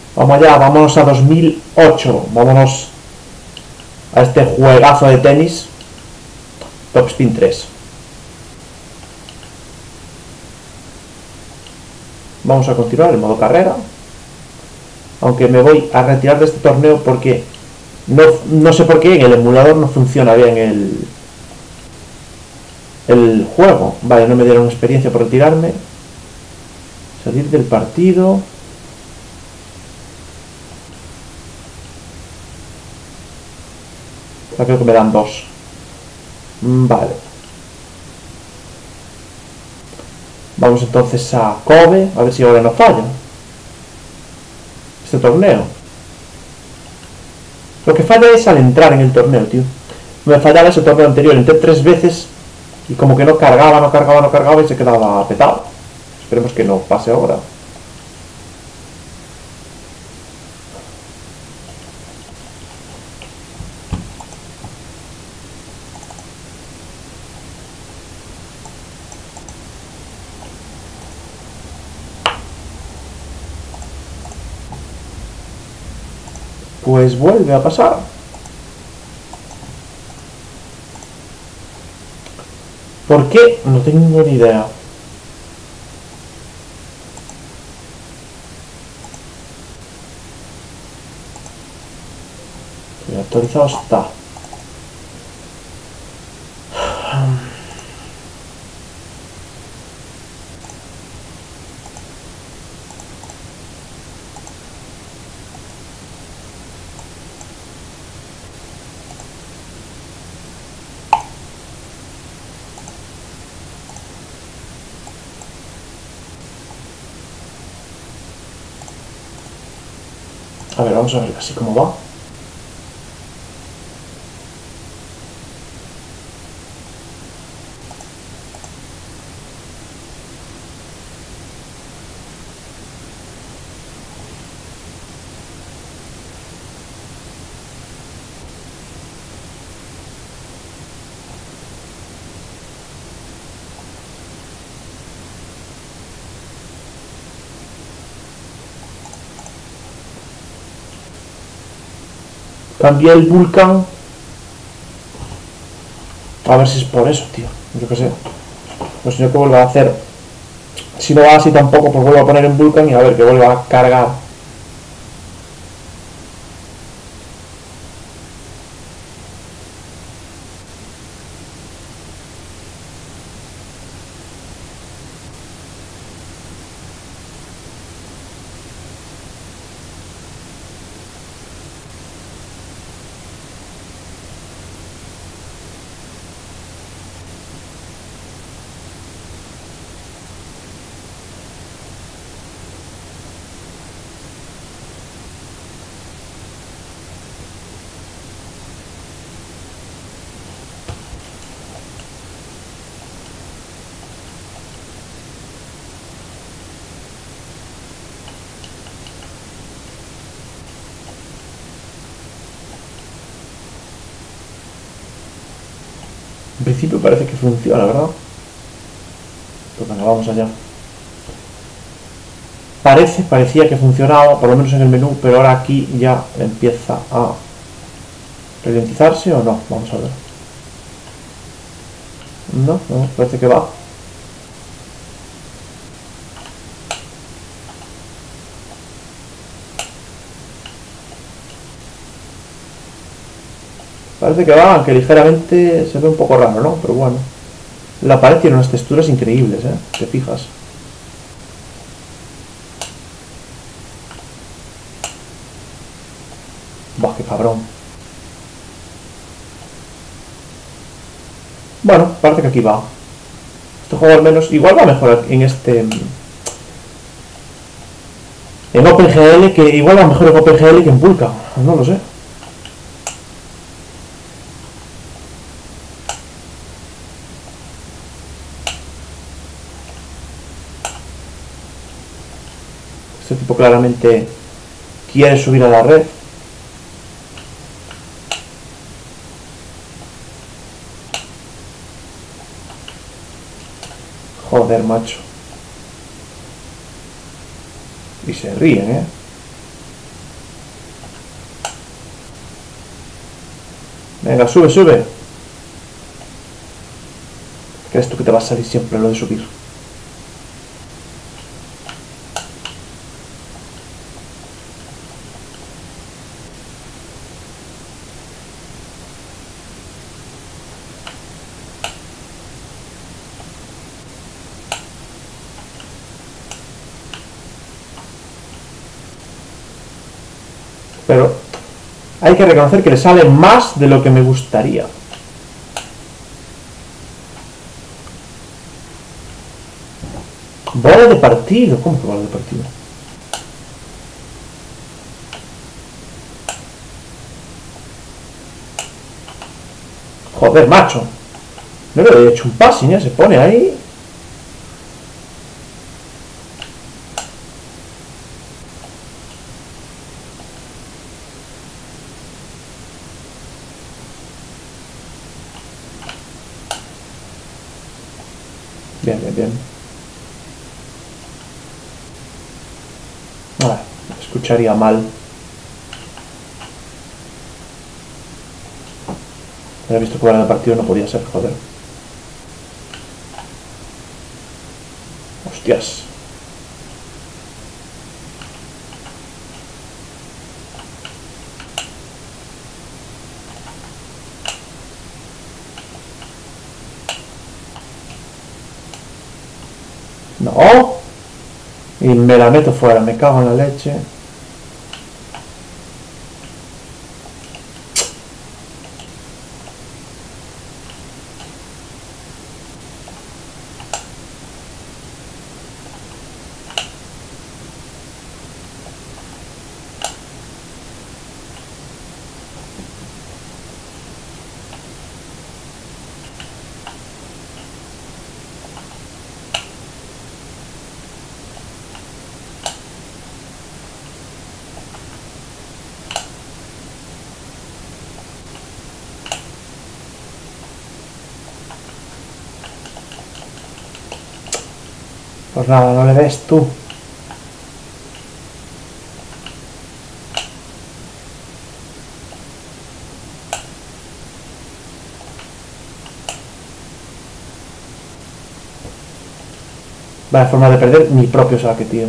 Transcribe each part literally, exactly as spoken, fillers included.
Vamos allá, vámonos a dos mil ocho. Vámonos a este juegazo de tenis. Top Spin tres. Vamos a continuar en modo carrera. Aunque me voy a retirar de este torneo porque no, no sé por qué en el emulador no funciona bien el, el juego. Vale, no me dieron experiencia por retirarme. Salir del partido. Ya creo que me dan dos. Vale. Vamos entonces a Kobe, a ver si ahora no falla este torneo. Lo que falla es al entrar en el torneo, tío. Me fallaba ese torneo anterior, entré tres veces y como que no cargaba, no cargaba, no cargaba y se quedaba petado. Esperemos que no pase ahora. Pues vuelve a pasar. ¿Por qué? No tengo ni idea. Actualizado está. A ver, vamos a ver así como va. Cambié el Vulcan. A ver si es por eso, tío. Yo qué sé. Pues si no, que vuelva a hacer. Si no va así tampoco, pues vuelvo a poner en Vulcan y a ver que vuelva a cargar. En principio parece que funciona, ¿verdad? Pues venga, vamos allá. Parece, parecía que funcionaba, por lo menos en el menú, pero ahora aquí ya empieza a ralentizarse o no. Vamos a ver. No, no, parece que va. Parece que va, aunque ligeramente se ve un poco raro, ¿no? Pero bueno. La pared tiene unas texturas increíbles, ¿eh? Te fijas. Buah, qué cabrón. Bueno, parece que aquí va. Este juego al menos... Igual va mejor en este... En OpenGL, que igual va mejor en OpenGL que en Vulkan. No lo sé. Este tipo claramente quiere subir a la red. Joder, macho. Y se ríen, ¿eh? Venga, sube, sube. ¿Crees tú que te va a salir siempre lo de subir? Pero hay que reconocer que le sale más de lo que me gustaría. Bola de partido. ¿Cómo que bola de partido? Joder, macho. No le he hecho un passing, ya se pone ahí. Bien, bien, bien. Ah, escucharía mal. Había visto que bola de partido no podía ser, joder. Hostias. No. Y me la meto fuera, me cago en la leche. Pues nada, no le ves tú. Vaya forma de perder mi propio saque, tío.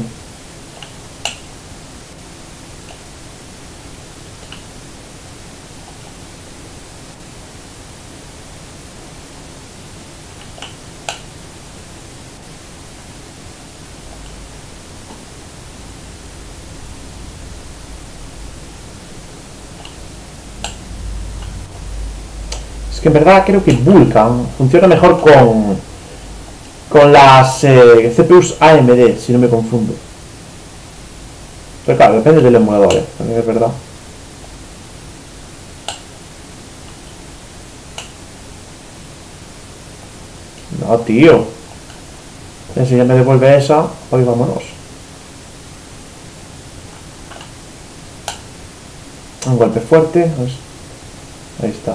Es que en verdad creo que Vulkan funciona mejor con con las eh, C P Us A M D, si no me confundo. Pero claro, depende del emulador, ¿eh? También es verdad. No, tío. Si ya me devuelve esa, hoy vámonos. Un golpe fuerte. Pues, ahí está.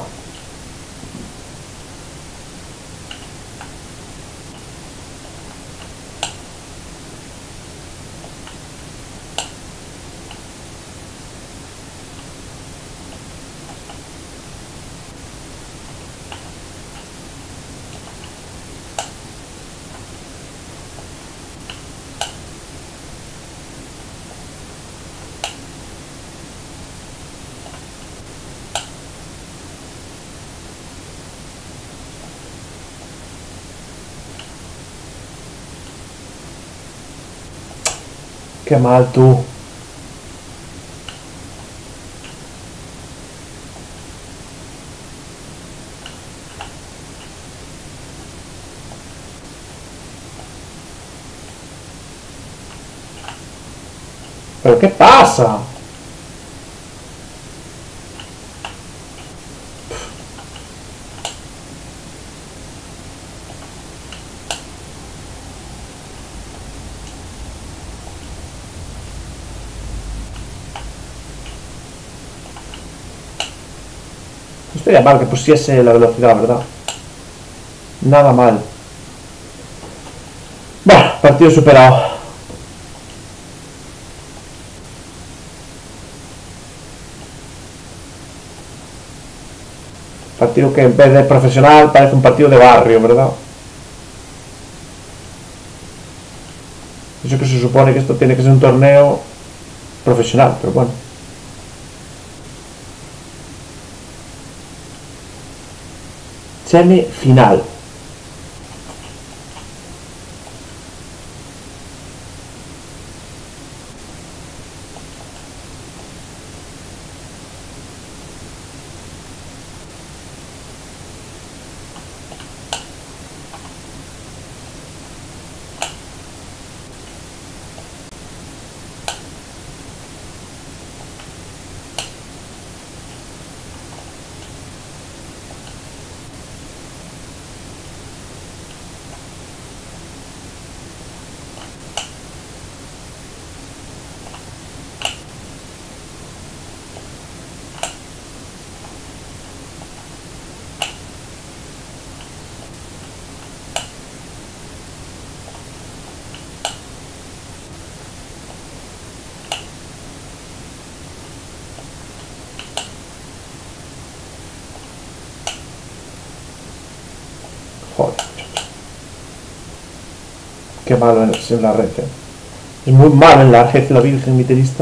Qué mal tú. ¿Pero qué pasa? No estaría mal que pusiese la velocidad, ¿verdad? Nada mal. Bueno, partido superado. Partido que en vez de profesional parece un partido de barrio, ¿verdad? Eso que se supone que esto tiene que ser un torneo profesional, pero bueno. Semifinal. Joder. Qué malo es en la red, eh. Es muy malo en la red la Virgen Miterista.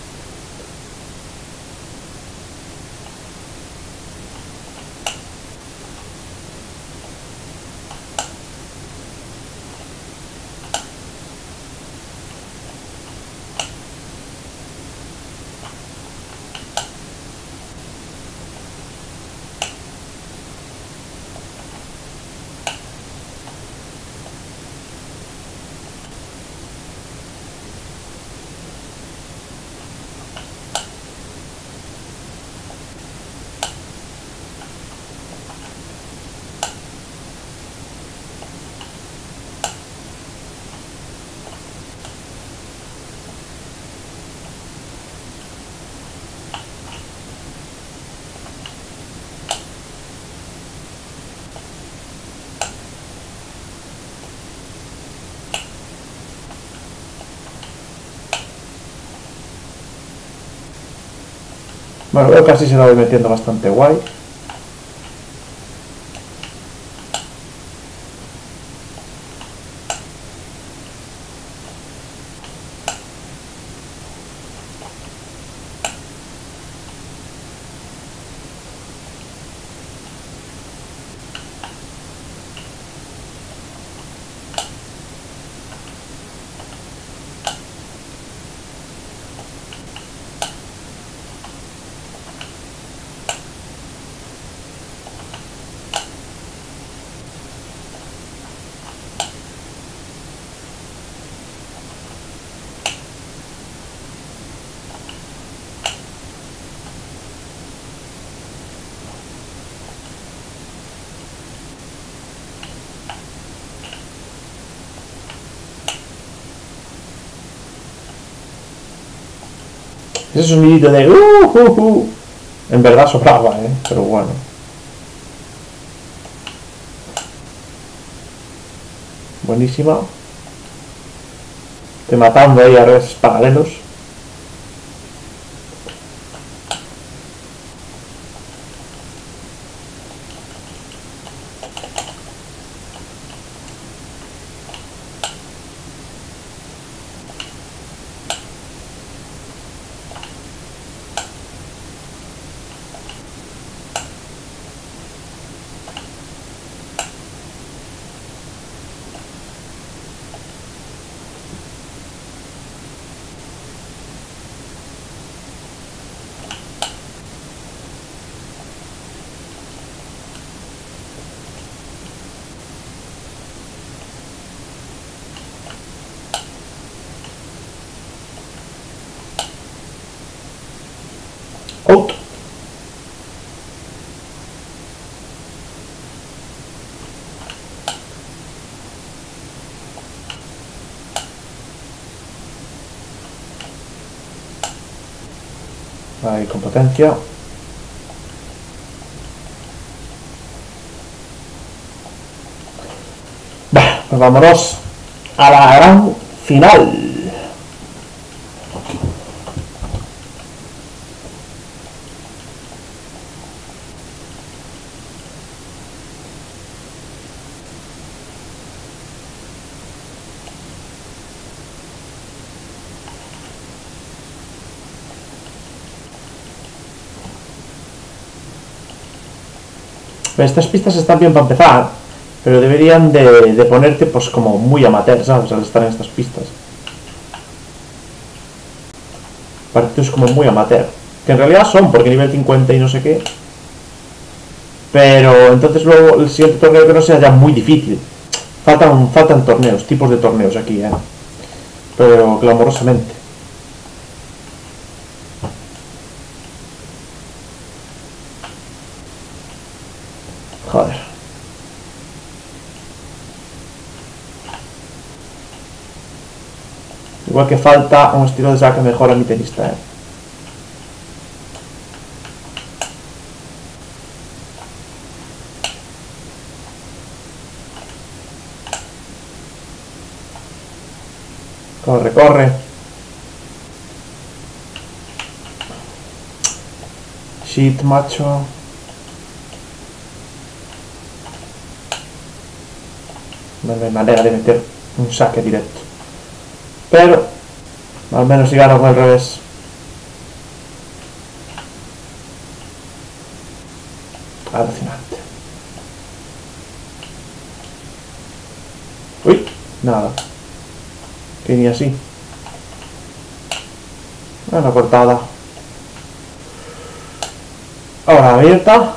Bueno, veo que así se la voy metiendo bastante guay. Ese sonidito de uh, uh, uh. En verdad sobraba, eh, pero bueno. Buenísima. Estoy matando ahí a reveses paralelos. Out. Ahí con potencia. Bueno, pues vámonos a la gran final. Estas pistas están bien para empezar, pero deberían de, de ponerte pues como muy amateur, ¿sabes? Al estar en estas pistas. Partidos como muy amateur. Que en realidad son, porque nivel cincuenta y no sé qué. Pero entonces luego el siguiente torneo que no sea ya muy difícil. Faltan, faltan torneos, tipos de torneos aquí, ¿eh? Pero clamorosamente. Joder. Igual que falta un estilo de saque mejor a mi tenista, ¿eh? Corre, corre. Shit, macho. No hay manera de meter un saque directo. Pero, al menos si gano con el revés. Alucinante. Uy, nada. Que ni así. Una cortada. Ahora abierta.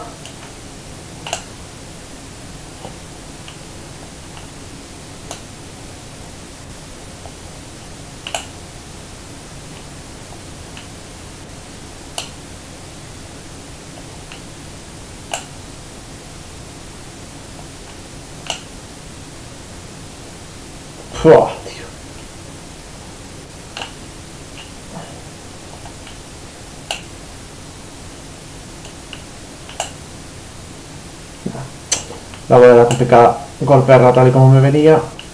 Fua, tío. La voy a dar complicada golpearla tal y como me venía.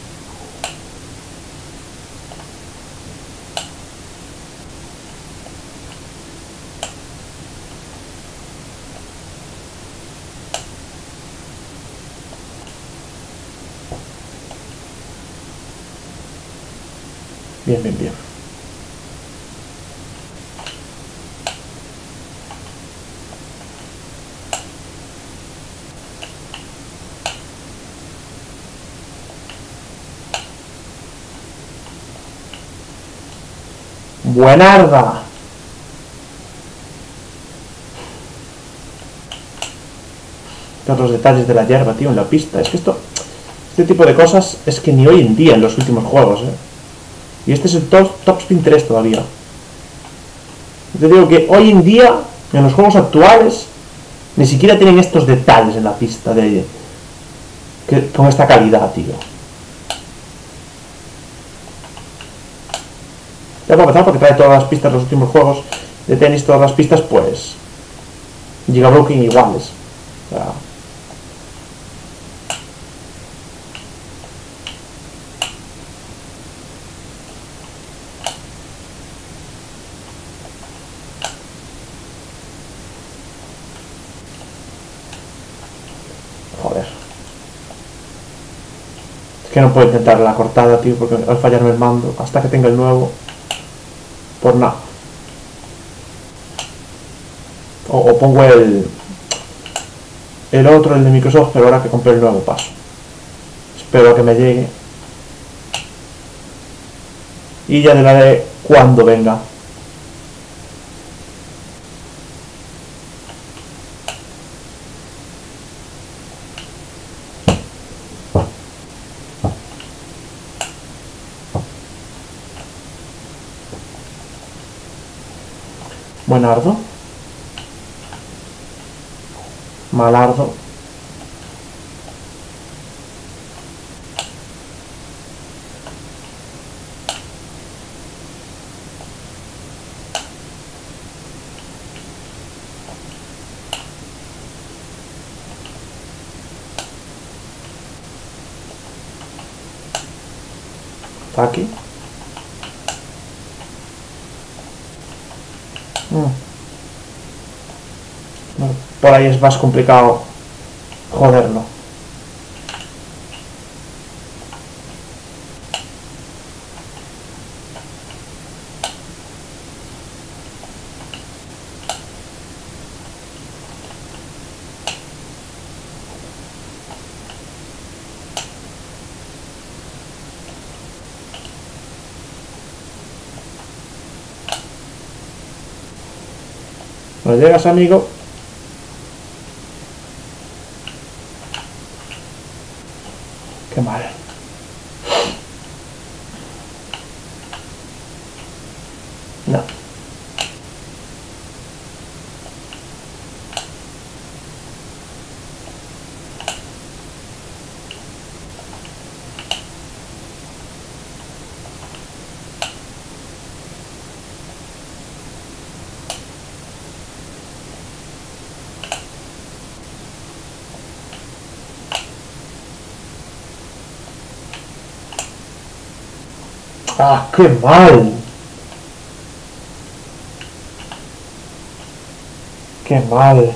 Bien, bien, bien. Buenarda. Todos los detalles de la hierba, tío, en la pista. Es que esto, este tipo de cosas es que ni hoy en día en los últimos juegos, eh. Y este es el top, top Spin tres todavía. Te digo que hoy en día, en los juegos actuales, ni siquiera tienen estos detalles en la pista de que, con esta calidad, tío. Ya para empezar, porque trae todas las pistas de los últimos juegos de tenis, todas las pistas, pues Gigabroken iguales. O sea, joder. Es que no puedo intentar la cortada, tío, porque al fallarme el mando, hasta que tenga el nuevo, por nada. O, o pongo el el otro, el de Microsoft, pero ahora que compré el nuevo paso. Espero a que me llegue. Y ya le daré cuando venga. Buenardo. Malardo. Está aquí. Mm. Bueno, por ahí es más complicado joderlo. No llegas, amigo. Qué mal. No. ¡Ah, qué mal! ¡Qué mal!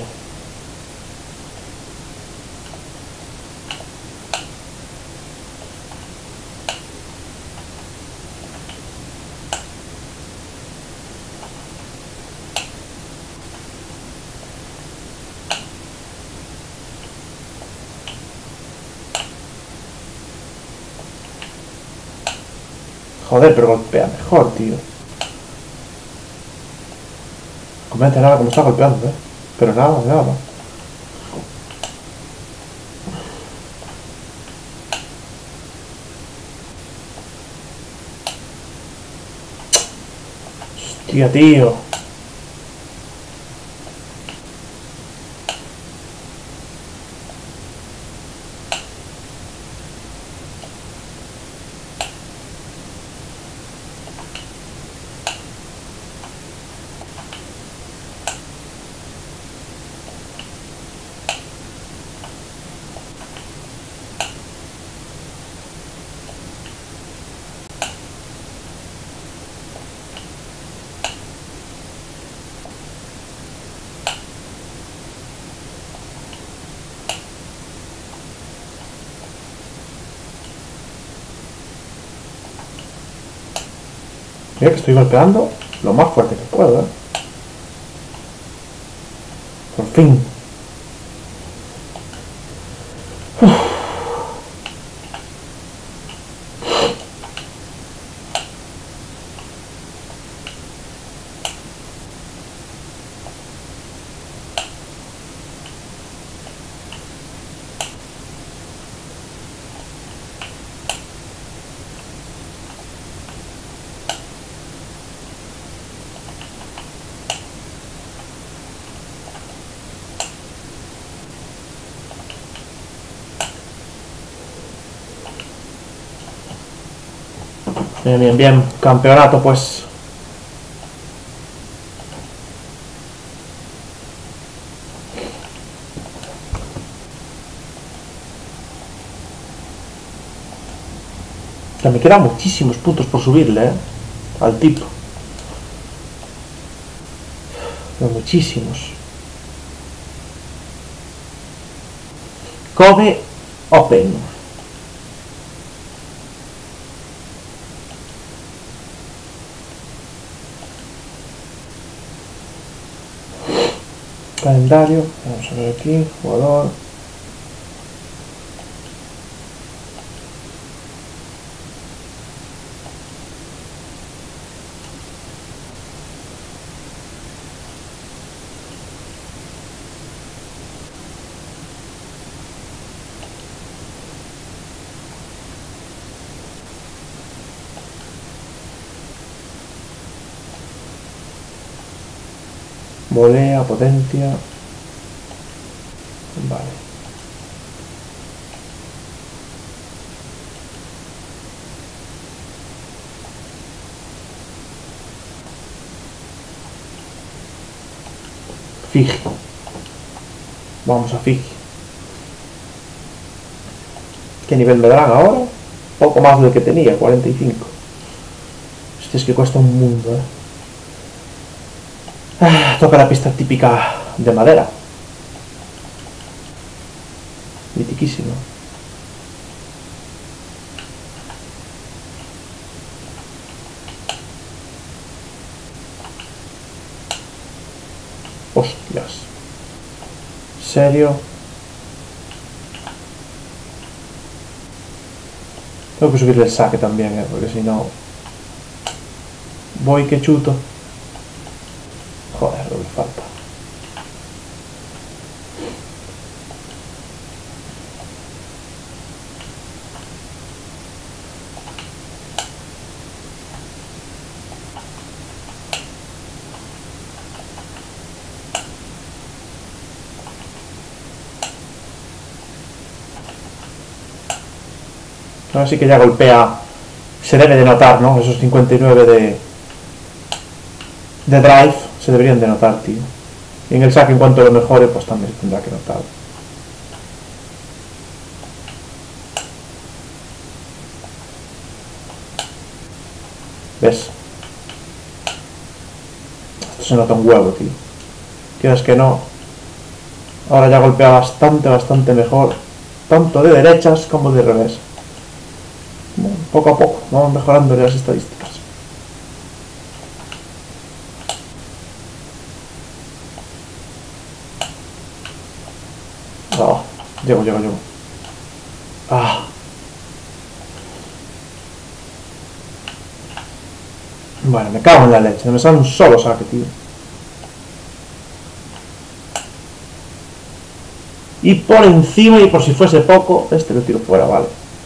Joder, pero golpea mejor, tío. No me nada como está golpeando, eh. Pero nada, nada. Hostia, tío. Mira que estoy golpeando lo más fuerte que puedo, ¿eh? Por fin. Uf. Bien, bien, bien. Campeonato, pues. Ya me quedan muchísimos puntos por subirle, ¿eh? Al tipo. Pero muchísimos. Kobe Open. Calendario, vamos a ver aquí, jugador. Volea, potencia. Vale. Fiji. Vamos a Fiji. ¿Qué nivel me darán ahora? Poco más del que tenía, cuarenta y cinco. Este es que cuesta un mundo, eh. Ah, toca la pista típica de madera. Mitiquísimo. Hostias. ¿Serio? Tengo que subirle el saque también, ¿eh? Porque si no... Voy que chuto. Joder, lo que falta. Ahora sí que ya golpea. Se debe de notar, ¿no? Esos cincuenta y nueve de... De drive se deberían de notar, tío. Y en el saque, en cuanto lo mejore, pues también se tendrá que notar. ¿Ves? Esto se nota un huevo, tío. Quieres que no. Ahora ya golpea bastante, bastante mejor. Tanto de derechas como de revés. Bueno, poco a poco vamos mejorando las estadísticas. Oh, llego, llego, llego. Ah. Bueno, me cago en la leche. No me sale un solo saque, tío. Y por encima, y por si fuese poco, este lo tiro fuera, vale.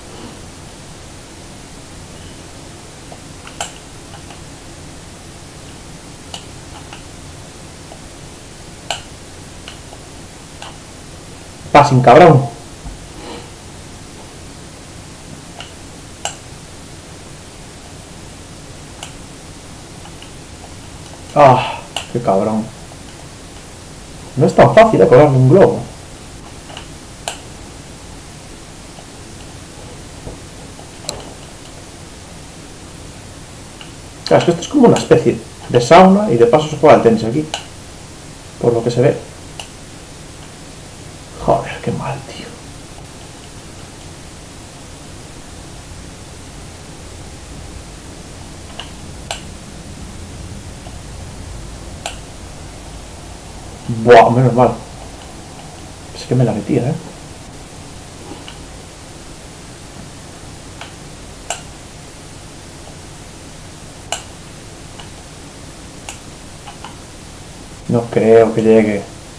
Passing, cabrón. Ah, qué cabrón. No es tan fácil de colarme un globo. Claro, es que esto es como una especie de sauna y de paso se juega al tenis aquí. Por lo que se ve. Joder, qué mal, tío. Buah, menos mal. Es que me la metía, eh. No creo que llegue.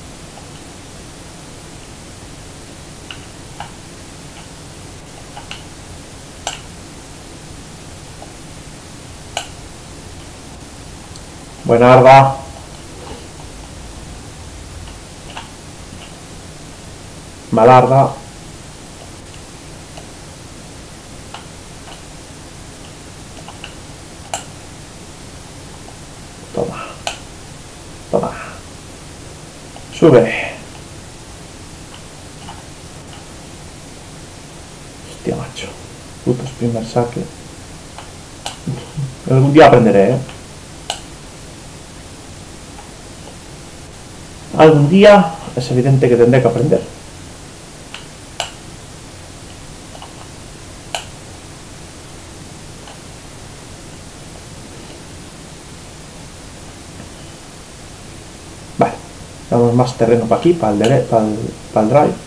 Buena arda. Malarda. Toma. Toma. Sube. Hostia, macho. Putos primer saque. Algún día aprenderé, ¿eh? Algún día es evidente que tendré que aprender. Vale, damos más terreno para aquí, para el, dere para el, para el drive.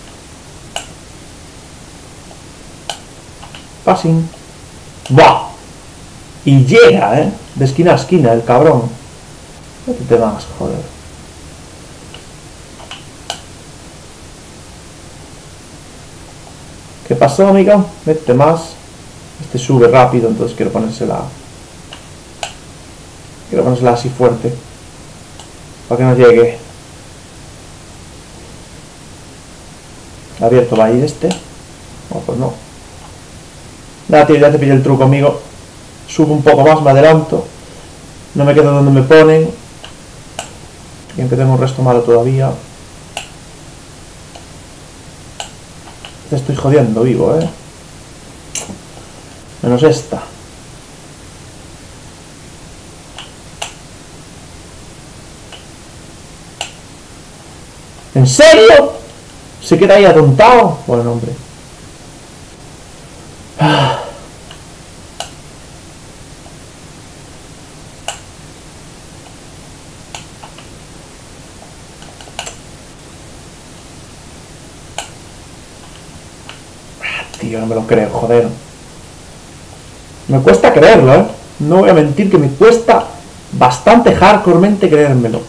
Passing. ¡Buah! Y llega, ¿eh? De esquina a esquina, el cabrón. Métete más, joder. ¿Qué pasó, amigo? Métete más. Este sube rápido, entonces quiero ponérsela. Quiero ponérsela así fuerte. Para que no llegue. Abierto va a ir este. No, pues no. Nada, tío, ya te pillé el truco, amigo. Subo un poco más, me adelanto. No me quedo donde me ponen. Y aunque tengo un resto malo todavía. Te estoy jodiendo vivo, eh. Menos esta. ¿En serio? ¿Se queda ahí atontado? Bueno, hombre. Ah. Tío, no me lo creo, joder. Me cuesta creerlo, ¿eh? No voy a mentir que me cuesta bastante hardcoremente creérmelo.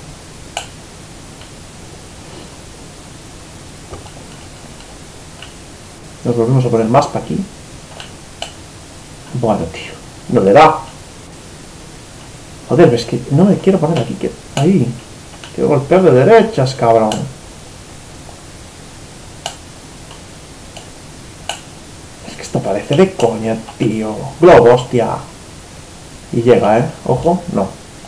Nos volvemos a poner más para aquí. Bueno, tío. No le da. Joder, ves que no me quiero poner aquí. Que... Ahí. Quiero golpear de derechas, cabrón. Es que esto parece parece de coña, tío. Globo, hostia. Y llega, ¿eh? Ojo, no.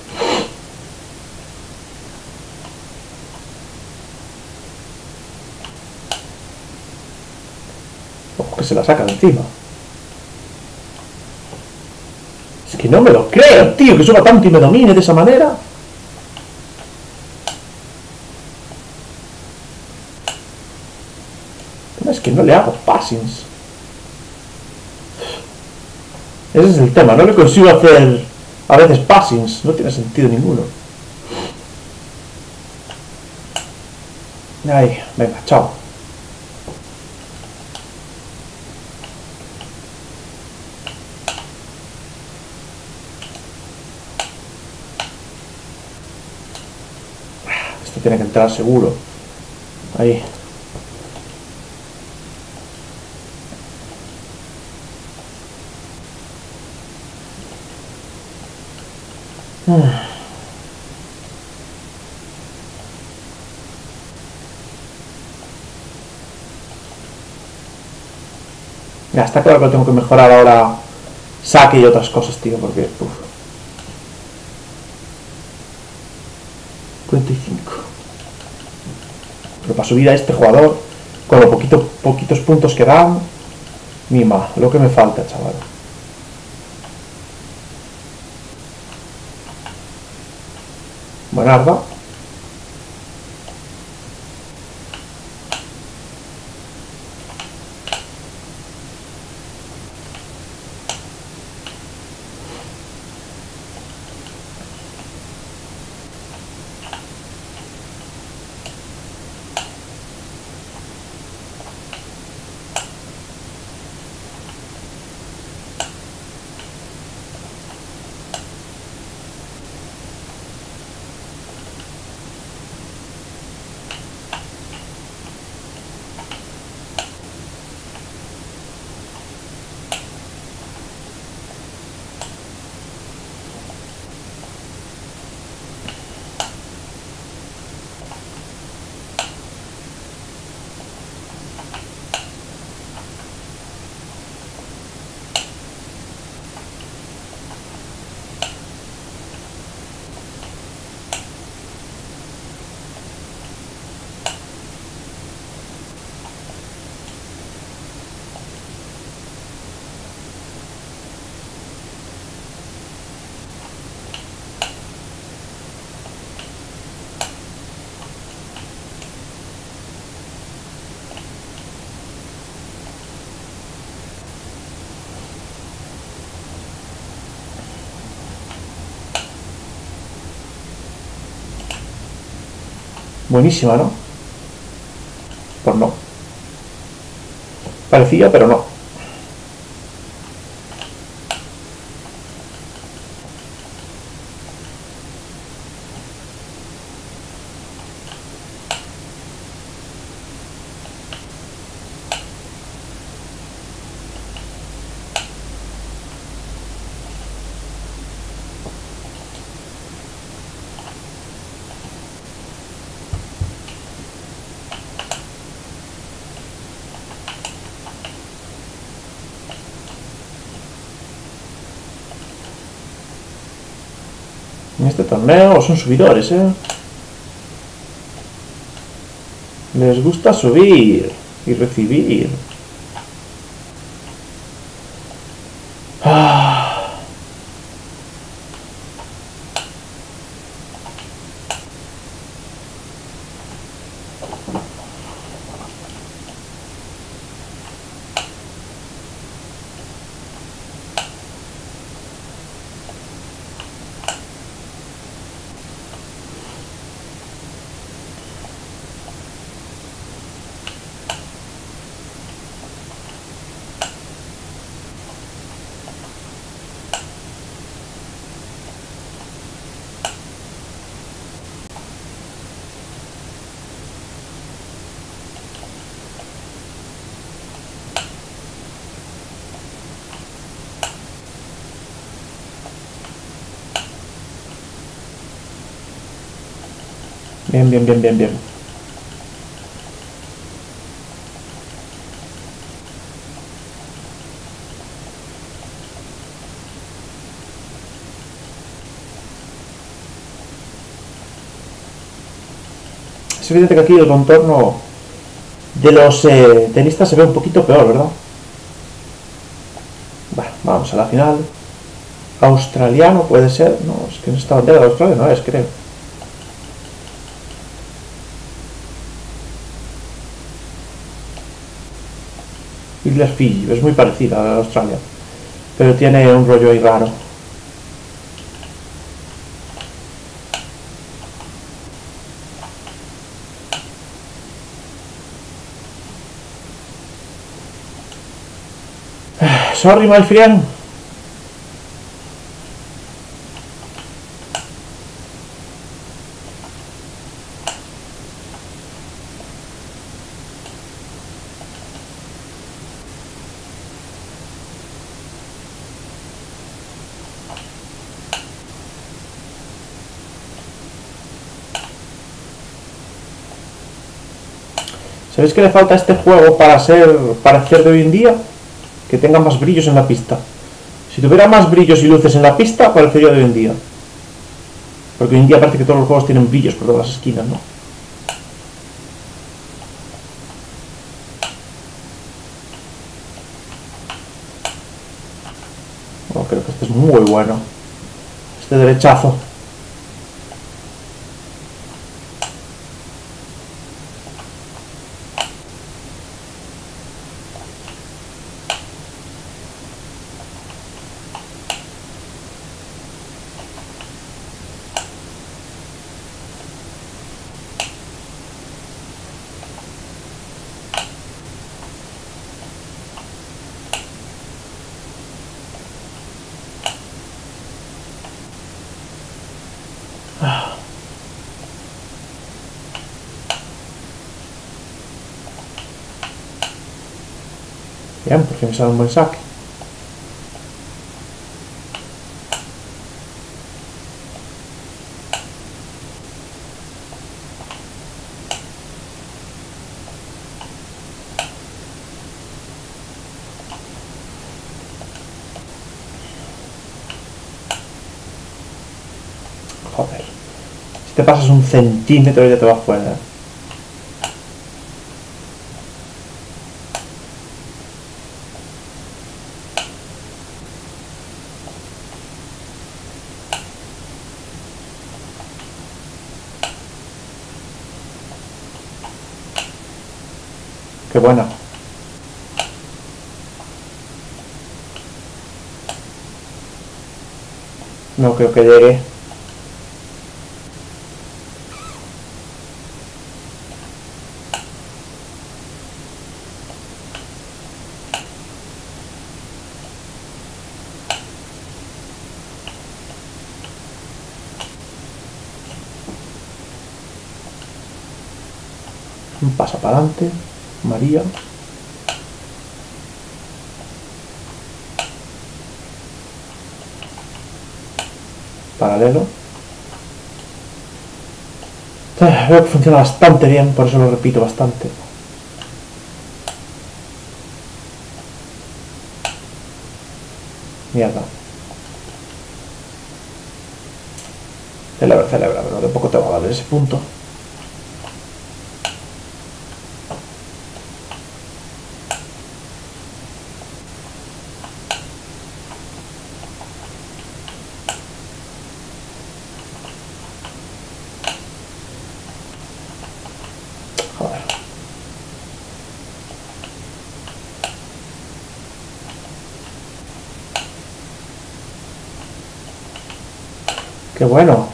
Ojo que se la saca de encima. Es que no me lo creo, tío, que suba tanto y me domine de esa manera. Es que no le hago passings. Ese es el tema, no le consigo hacer a veces passings, no tiene sentido ninguno. Ay, venga, chao. Esto tiene que entrar seguro. Ahí. Ya está claro que tengo que mejorar ahora saque y otras cosas, tío, porque uf. cuarenta y cinco. Pero para subir a este jugador con los poquito, poquitos puntos que dan, mima, lo que me falta, chaval. Buenarda. Buenísima, ¿no? Pues no. Parecía, pero no. En este torneo son subidores, ¿eh? Les gusta subir y recibir. Ah. Bien, bien, bien, bien, bien. Es evidente que aquí el contorno de los eh, tenistas se ve un poquito peor, ¿verdad? Bueno, vamos a la final. Australiano puede ser. No, es que esta bandera de Australia no es, creo. Islas Fiji, es muy parecida a la de Australia, pero tiene un rollo ahí raro. Sorry, my friend. ¿Sabéis qué le falta a este juego para ser parecer de hoy en día? Que tenga más brillos en la pista. Si tuviera más brillos y luces en la pista, parecería de hoy en día. Porque hoy en día parece que todos los juegos tienen brillos por todas las esquinas, ¿no? Oh, creo que este es muy bueno. Este derechazo. Bien, por fin me sale un buen saque. Joder. Si te pasas un centímetro ya te vas fuera. Qué buena. No creo que llegue. Un paso para adelante. María. Paralelo. Veo que funciona bastante bien, por eso lo repito bastante. Mierda. Celebra, celebra, pero de poco te va a valer ese punto. Joder. Qué bueno.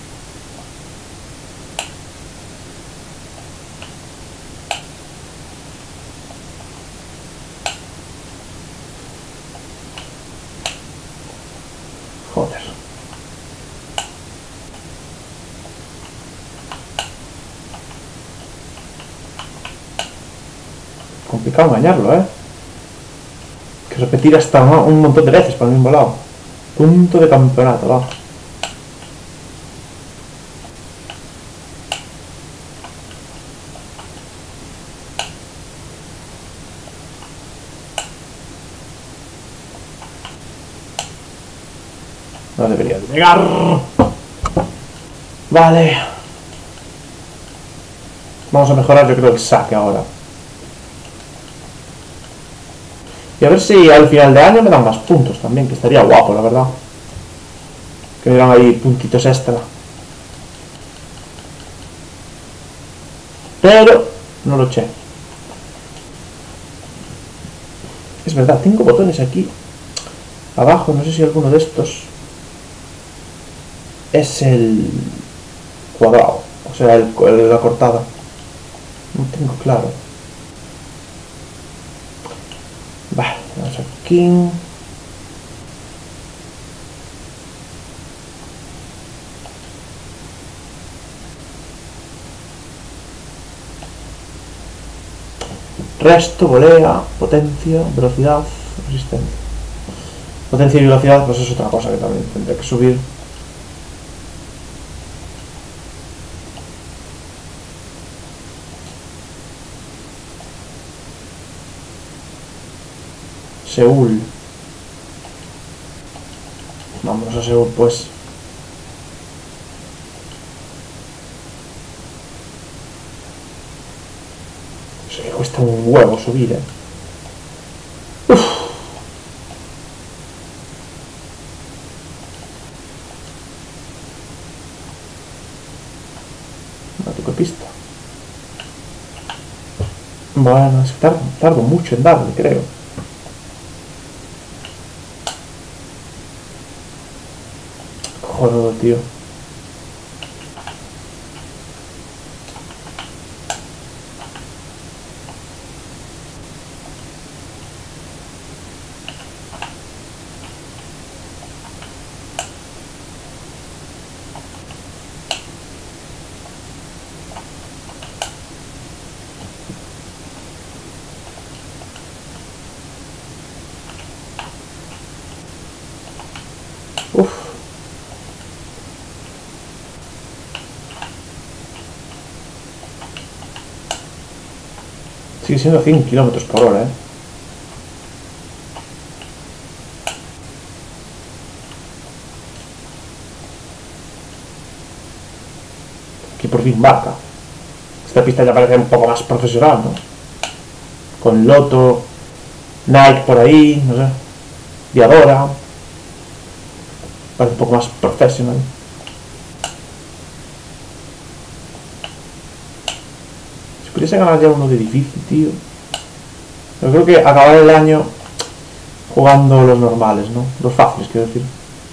Joder. Complicado engañarlo, ¿eh? Que repetir hasta un montón de veces para el mismo lado. Punto de campeonato, va. No debería de llegar. Vale. Vamos a mejorar, yo creo, el saque ahora. Y a ver si al final de año me dan más puntos también, que estaría guapo, la verdad. Que me dan ahí puntitos extra. Pero no lo eché. Es verdad, tengo botones aquí abajo, no sé si alguno de estos es el cuadrado, o sea, el, el, la cortada. No tengo claro. Vale, vamos aquí. Resto, volea, potencia, velocidad, resistencia. Potencia y velocidad, pues es otra cosa que también tendré que subir. Seúl. Vamos a Seúl, pues. Eso que cuesta un huevo subir, eh. Uf. No tengo pista. Bueno, es que tardo, tardo mucho en darle, creo. Joder, tío. Uf. Sigue siendo cien kilómetros por hora, eh. Aquí por fin marca. Esta pista ya parece un poco más profesional, ¿no? Con Loto, Nike por ahí, no sé. Diadora. Parece un poco más profesional. Si pudiese ganar ya uno de difícil, tío. Yo creo que acabar el año jugando los normales, ¿no? Los fáciles, quiero decir.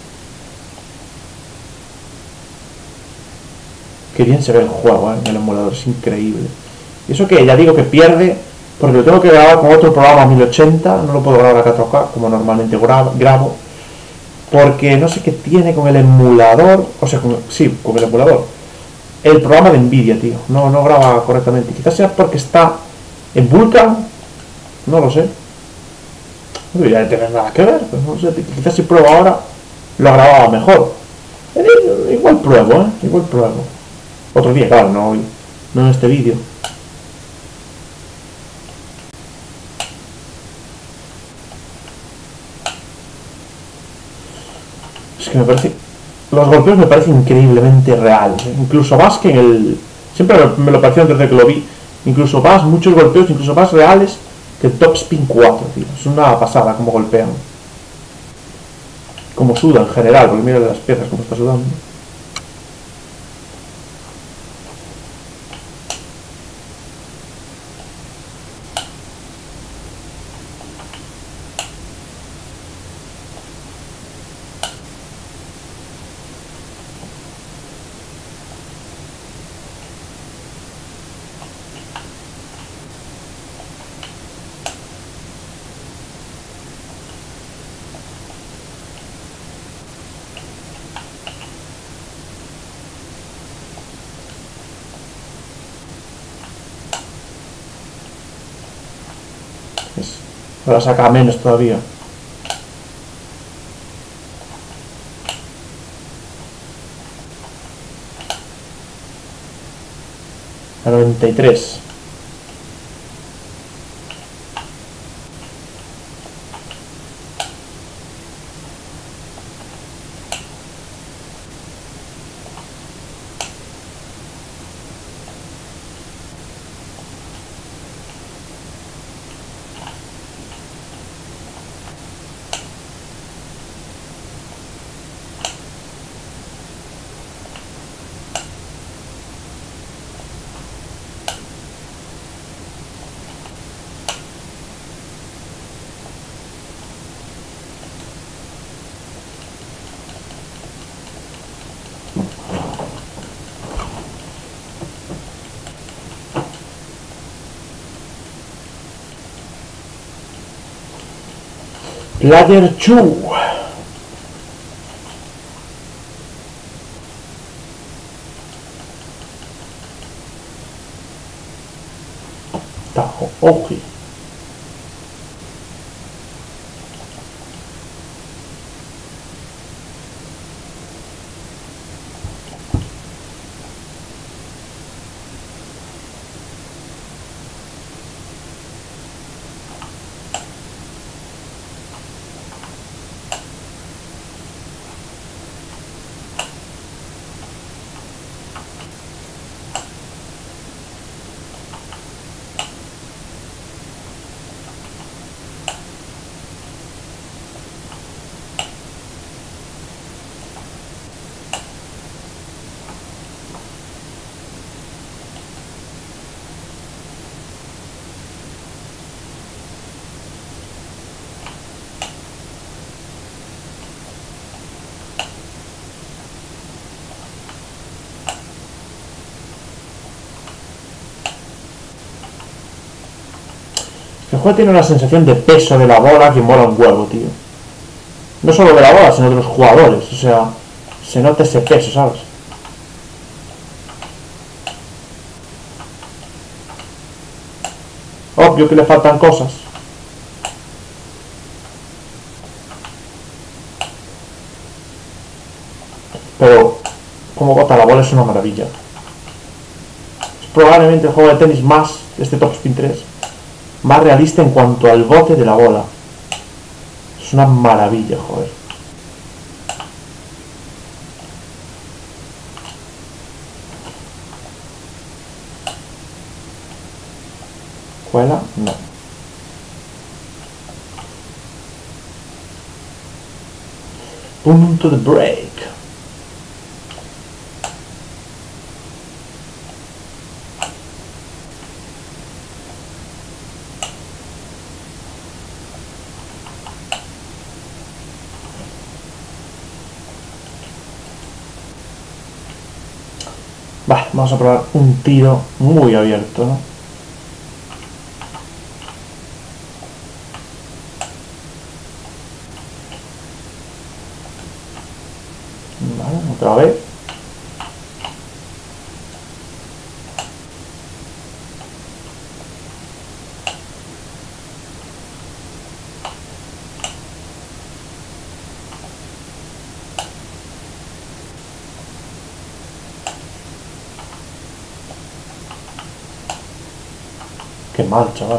Qué bien se ve el juego, ¿eh? En el emulador, es increíble. Y eso que ya digo que pierde, porque lo tengo que grabar con otro programa a mil ochenta, no lo puedo grabar a cuatro K, como normalmente grabo, porque no sé qué tiene con el emulador, o sea, con, sí, con el emulador. El programa de Nvidia, tío, no, no graba correctamente. Quizás sea porque está en Vulkan, no lo sé. No debería tener nada que ver, pues no sé, quizás si pruebo ahora lo grababa mejor. Igual pruebo, ¿eh? Igual pruebo. Otro día, claro, no hoy, no en este vídeo. Es que me parece... Los golpeos me parecen increíblemente reales, ¿eh? Incluso más que en el... Siempre me lo pareció desde que lo vi. Incluso más, muchos golpeos, incluso más reales que el Top Spin cuatro, tío. Es una pasada como golpean. Como suda en general, porque mira las piezas como está sudando. Ahora saca menos todavía. A noventa y tres. Player two. Tajo, oji. El juego tiene una sensación de peso de la bola que mola un huevo, tío. No solo de la bola, sino de los jugadores. O sea, se nota ese peso, ¿sabes? Obvio que le faltan cosas. Pero, como bota la bola es una maravilla. Es probablemente el juego de tenis más, este Top Spin tres, más realista en cuanto al bote de la bola. Es una maravilla, joder. ¿Cuela? No. Punto de break. Vale, vamos a probar un tiro muy abierto, ¿no? Vale, otra vez. Qué mal, chaval.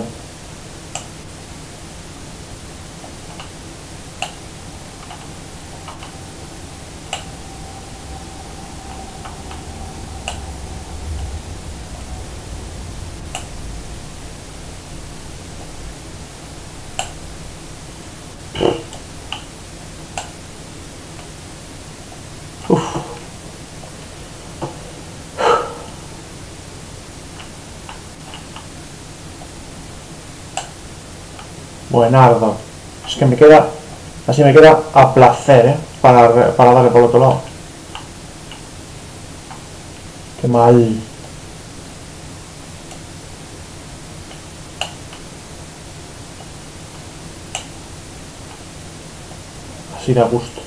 Uf. Buenardo. Es que me queda... Así me queda a placer, ¿eh? Para, para darle por el otro lado. Qué mal. Así da gustos.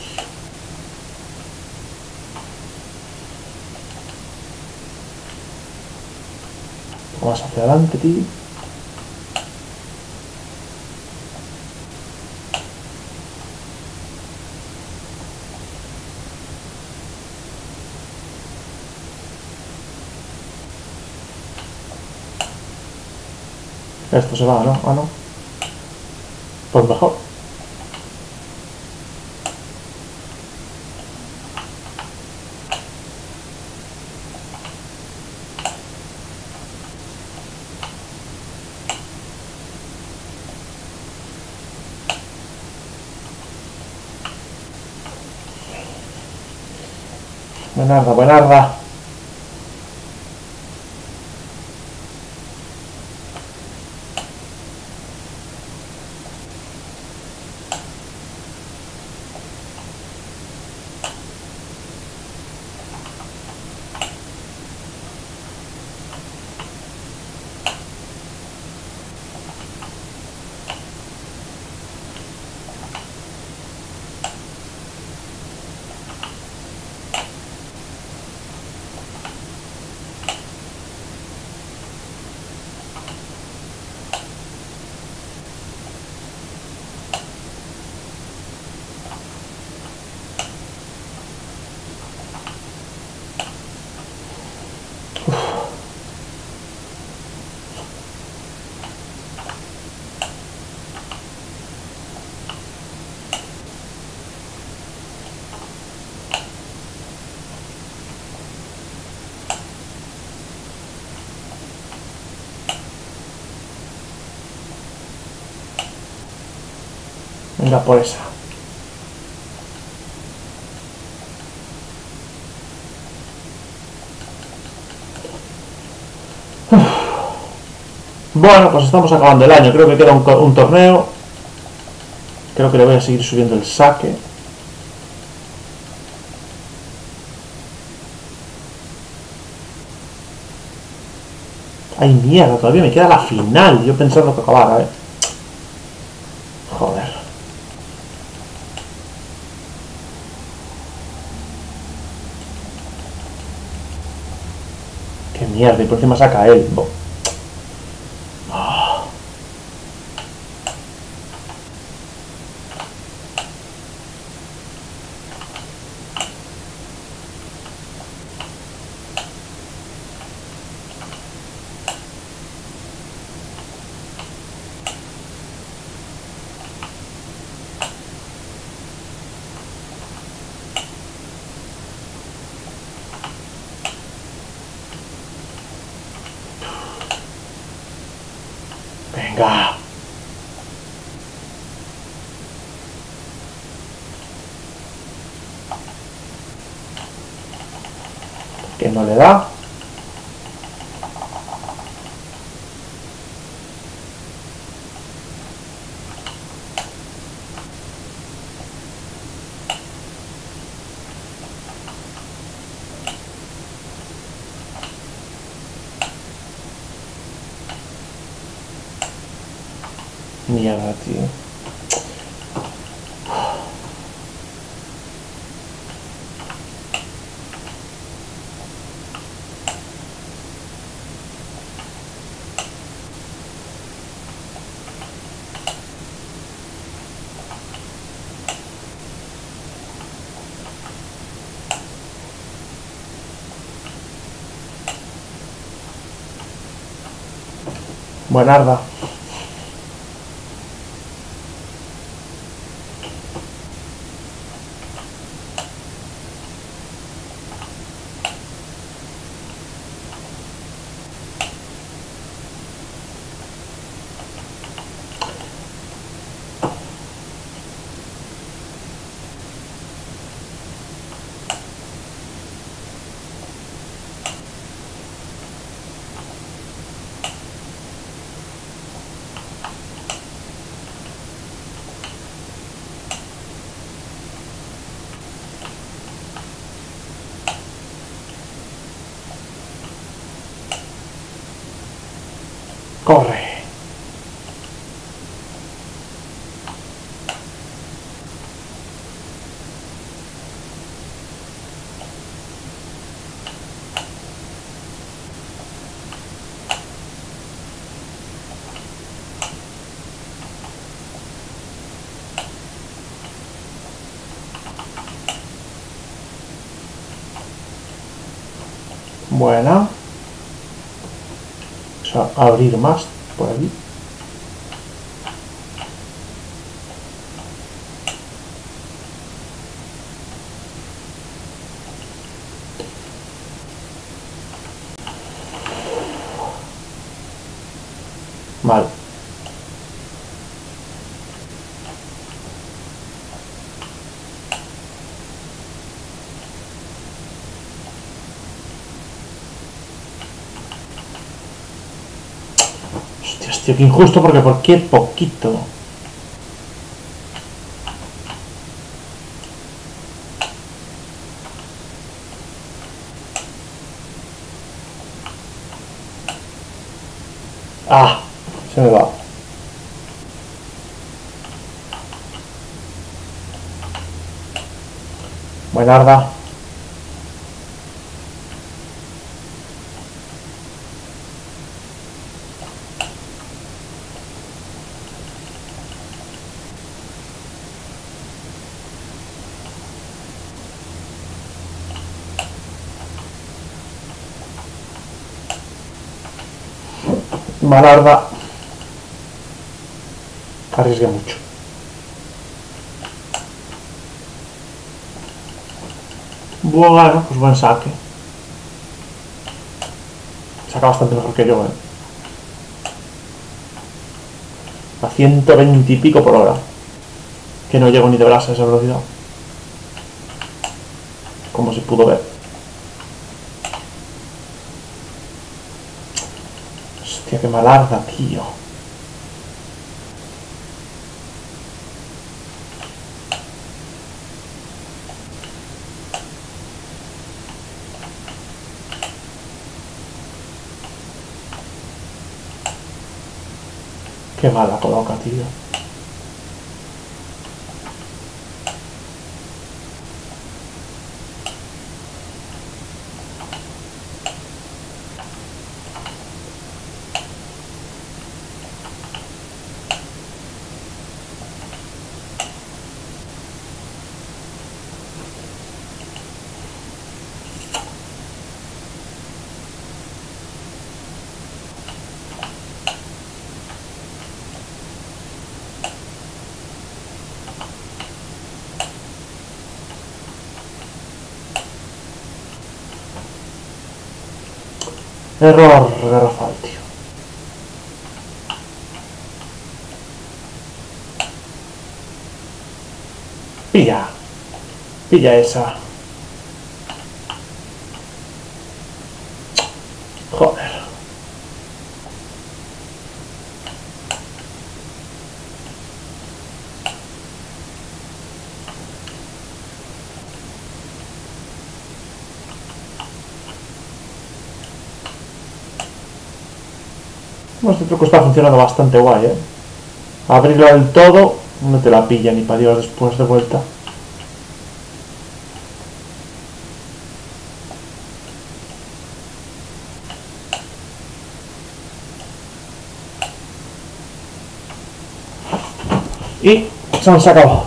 Un poco más hacia adelante, tío. Esto se va, ¿no? Ah, no. Pues mejor. Buenarda, buenarda. Venga por esa. Uf. Bueno, pues estamos acabando el año. Creo que queda un, un torneo. Creo que le voy a seguir subiendo el saque. Ay, mierda, todavía me queda la final. Yo pensando que acabara, eh. Joder. Qué mierda, y por encima saca él. Oh. Venga. Que no le da. Mierda, tío. Buenarda. Corre. Buena. O sea, abrir más por aquí. Mal. Hostias, tío, qué injusto, porque por qué poquito. Ah, se me va. Buenarda. Malarda. Arriesgué mucho. Bueno, pues buen saque. Saca bastante mejor que yo, eh. A ciento veinte y pico por hora. Que no llego ni de brasa a esa velocidad. Como se pudo ver. Hostia, qué malarda, tío. Qué mala coloca, tío. Error garrafal, tío. Pilla. Pilla esa. Joder. Este truco está funcionando bastante guay, ¿eh? Abrirlo del todo, no te la pilla ni para Dios después de vuelta. Y se nos acabó.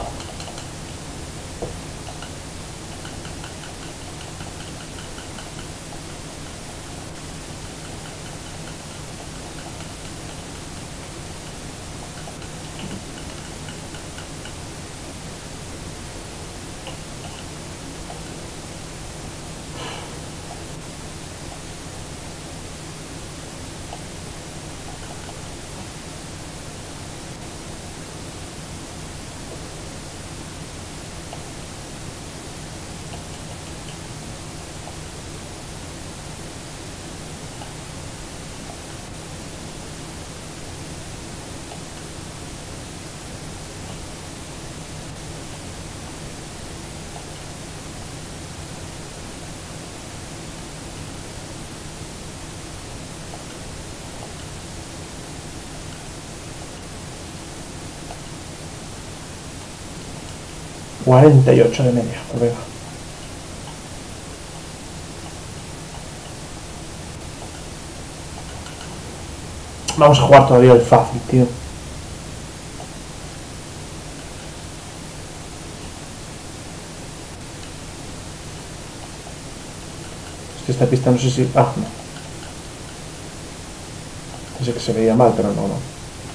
cuarenta y ocho de media, pues venga. Vamos a jugar todavía el fácil, tío. Esta pista no sé si... Ah, no. Pensé que se veía mal, pero no, no.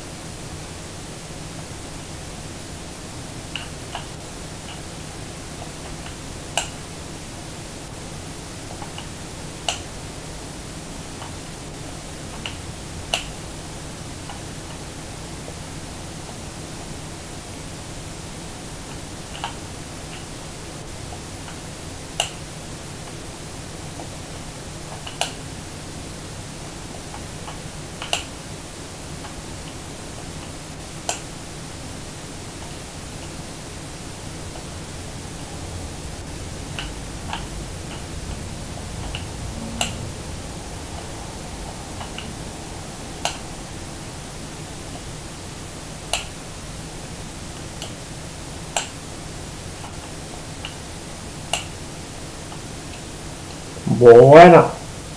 Buena.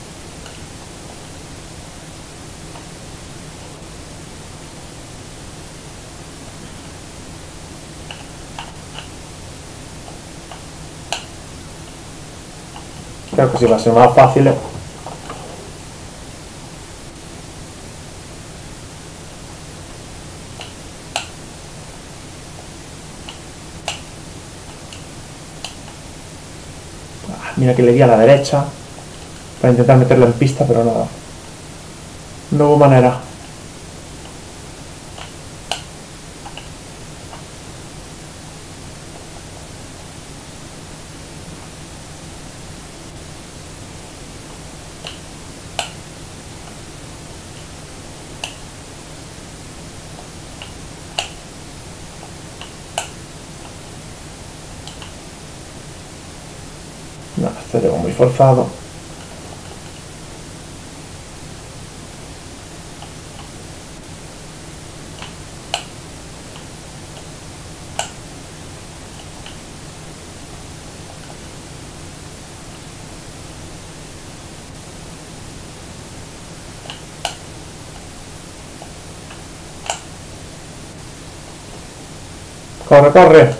Creo que sí va a ser más fácil. ¿eh? Mira que le di a la derecha para intentar meterlo en pista, pero nada. No hubo manera. Este tengo muy forzado. Corre, corre.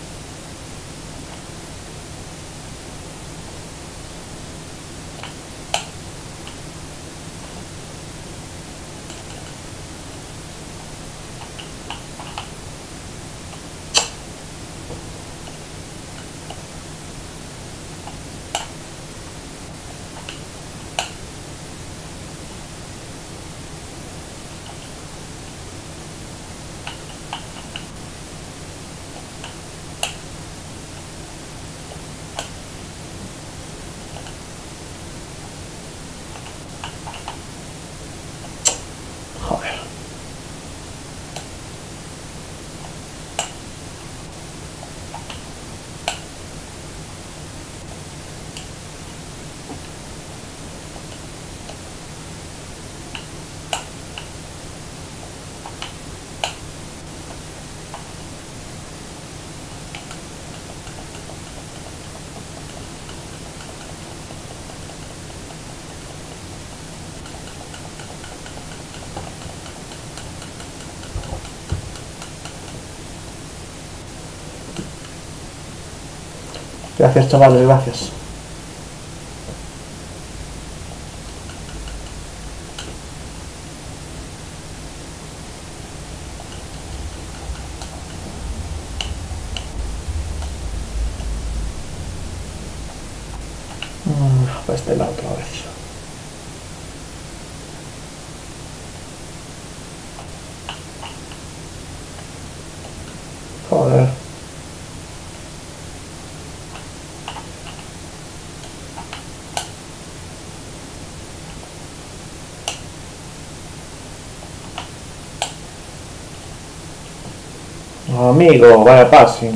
Joder. Gracias, chavales, gracias. Mm, para este lado otra vez. Joder. Amigo, vaya passing.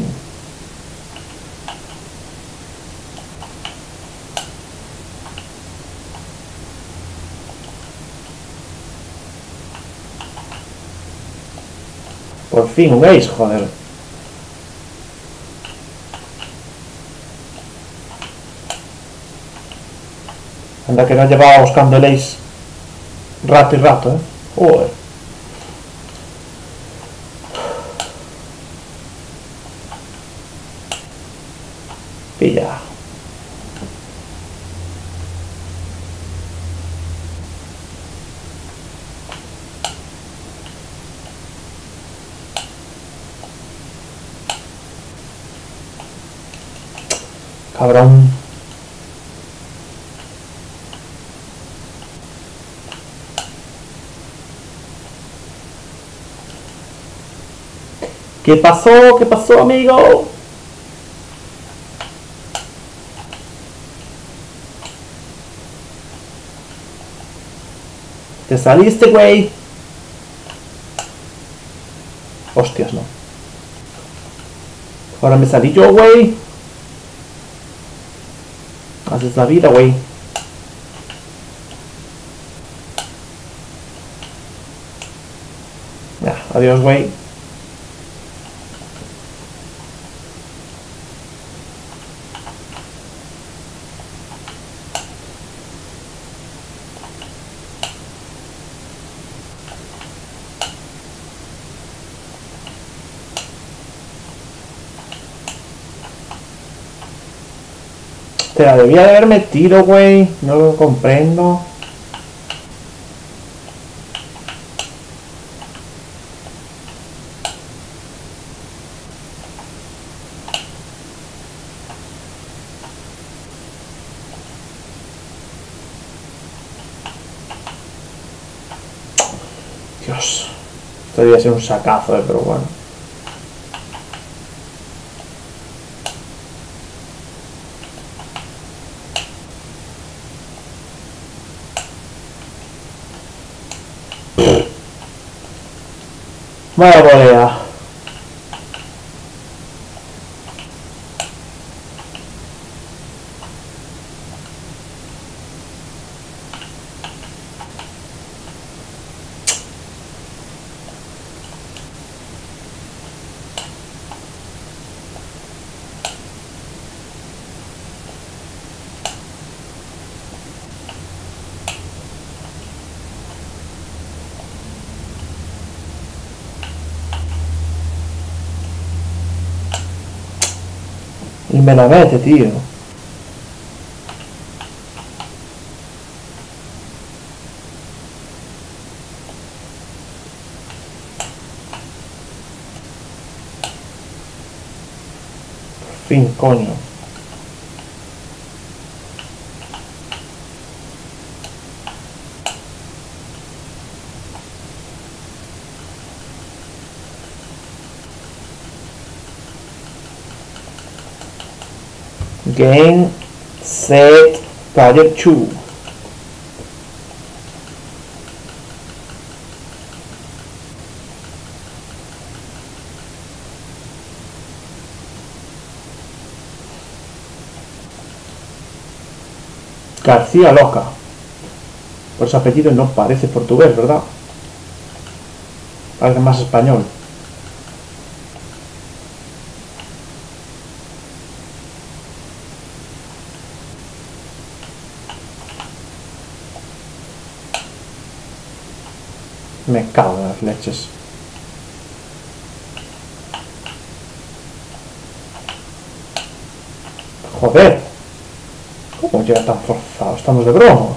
Por fin, un ace, joder. Anda que no llevaba buscando el ace rato y rato, eh. Joder. Pilla. Cabrón. ¿Qué pasó? ¿Qué pasó, amigo? Te saliste, güey. Hostias, no. Ahora me salí yo, güey. Haces la vida, güey. Ya, adiós, güey. Te la debía de haber metido, güey. No lo comprendo. Dios. Esto debería ser un sacazo, eh, pero bueno. Vaya volea. me la mete, tío. Por fin, coño. Game, set, player two. García Loca. Por su apellido no parece portugués, ¿verdad? Parece más español. Me cago en las leches. Joder. ¿Cómo llega tan forzado? Estamos de broma.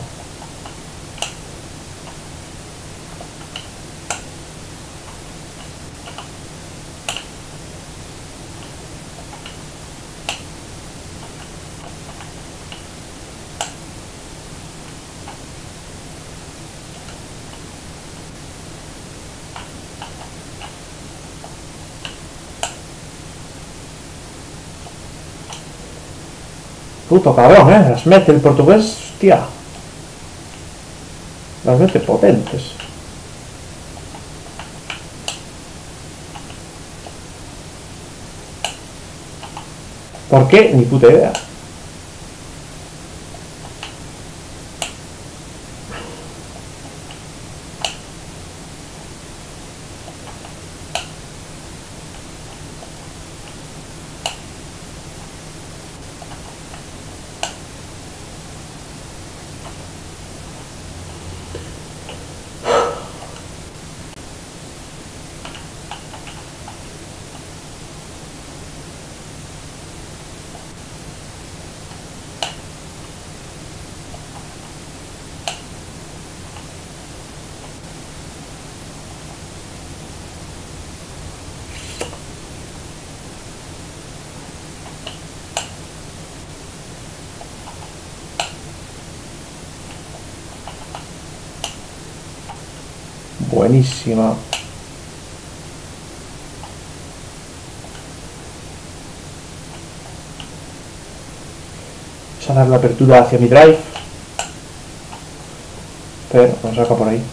Puto cabrón, eh. Las mete el portugués, hostia. Las mete potentes. ¿Por qué? Ni puta idea. Buenísima. Vamos a dar la apertura hacia mi drive. Pero nos saca por ahí.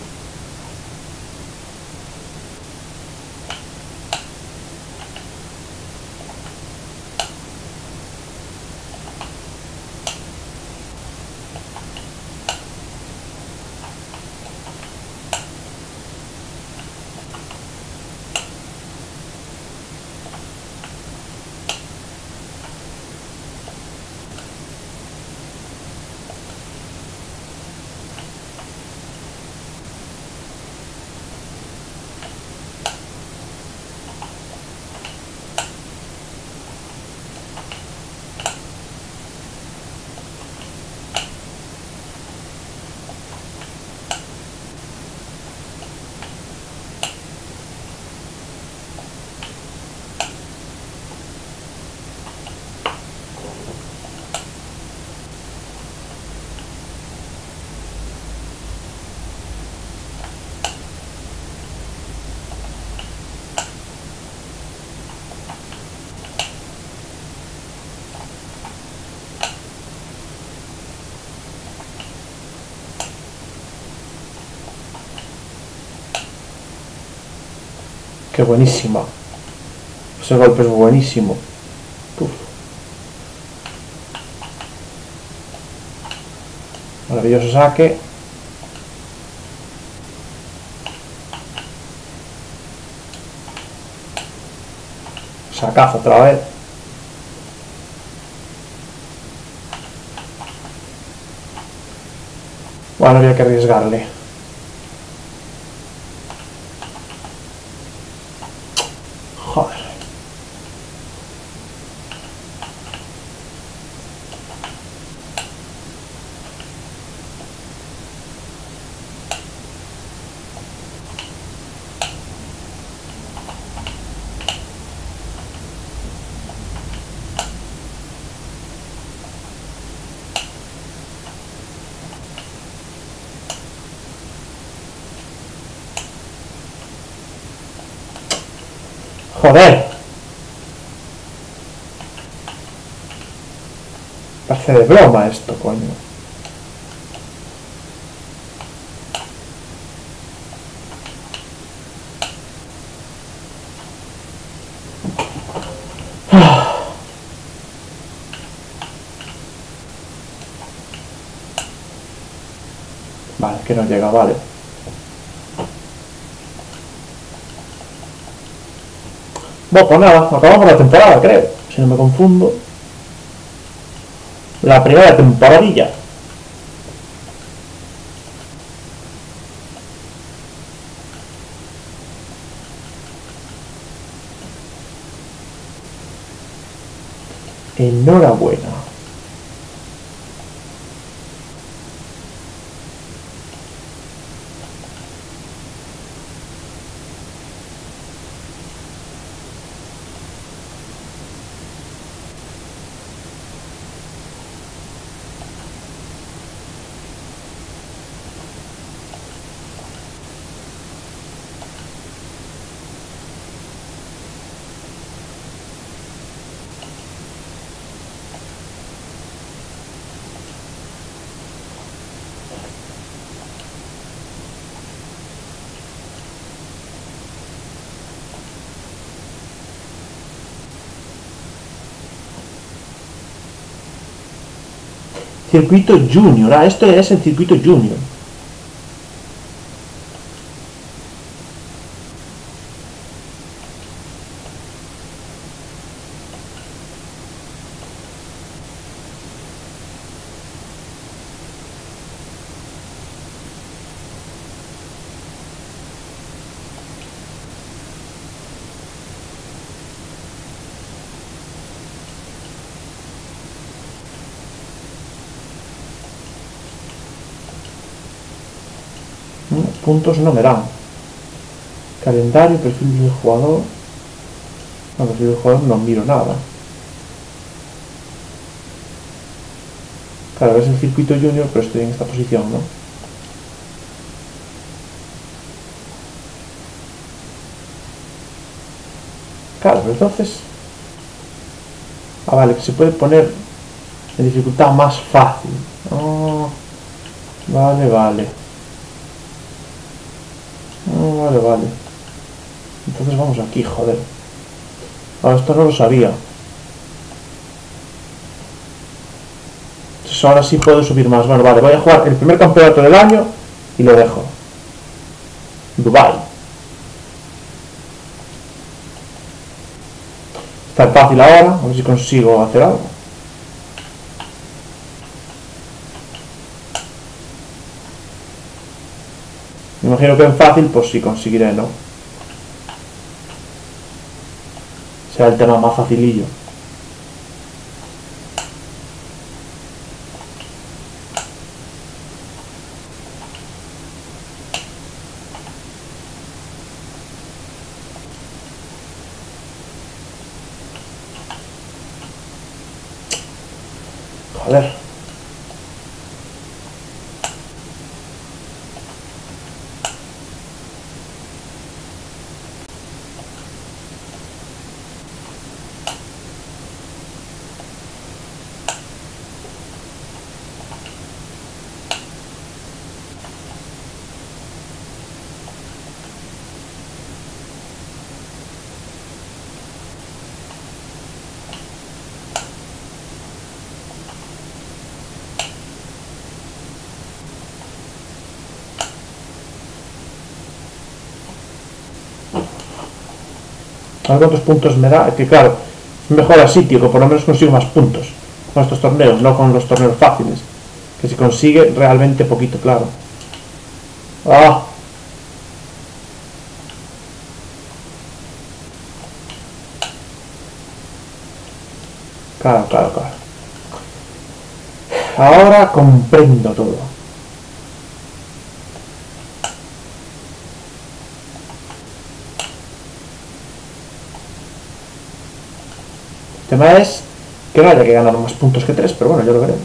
Qué buenísima. Ese golpe es buenísimo. Uf. Maravilloso saque. Sacazo otra vez. Bueno, había que arriesgarle. Joder. Joder. Parece de broma esto, coño. Vale, que no llega, vale. Bueno, pues nada, acabamos la temporada, creo. Si no me confundo. La primera temporadilla. Enhorabuena. Circuito Junior. Ah, esto es el circuito Junior. Puntos no me dan. Calendario, perfil del jugador. No, perfil del jugador no miro nada. Claro, es el circuito junior, pero estoy en esta posición, ¿no? Claro, pero entonces... Ah, vale, que se puede poner en dificultad más fácil. Oh, vale, vale. Oh, vale, vale. Entonces vamos aquí, joder. Ah, esto no lo sabía. Entonces ahora sí puedo subir más. Bueno, vale, voy a jugar el primer campeonato del año y lo dejo. Dubai. Está fácil ahora, a ver si consigo hacer algo. Me imagino que en fácil, pues sí conseguiré, ¿no? Será el tema más facilillo. Joder. A ver cuántos puntos me da. Que claro, es mejor así, tío, que por lo menos consigo más puntos con estos torneos, no con los torneos fáciles. Que se consigue realmente poquito, claro. ¡Ah! Claro, claro, claro. Ahora comprendo todo. El tema es que no haya que ganar más puntos que tres, pero bueno, ya lo veremos.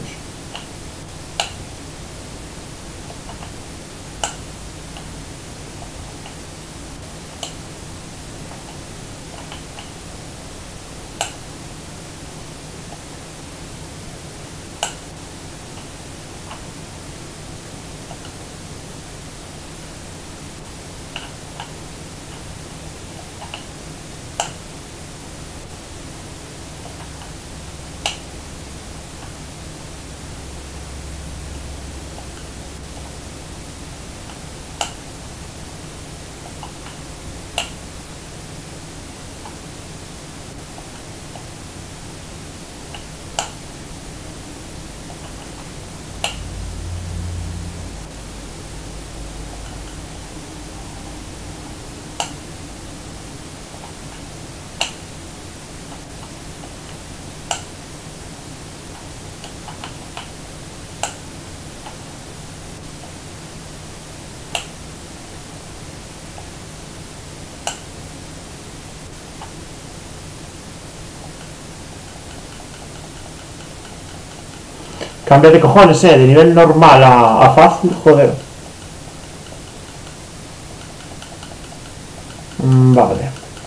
Cambia de cojones, eh, de nivel normal a, a fácil, joder. Mm, vale.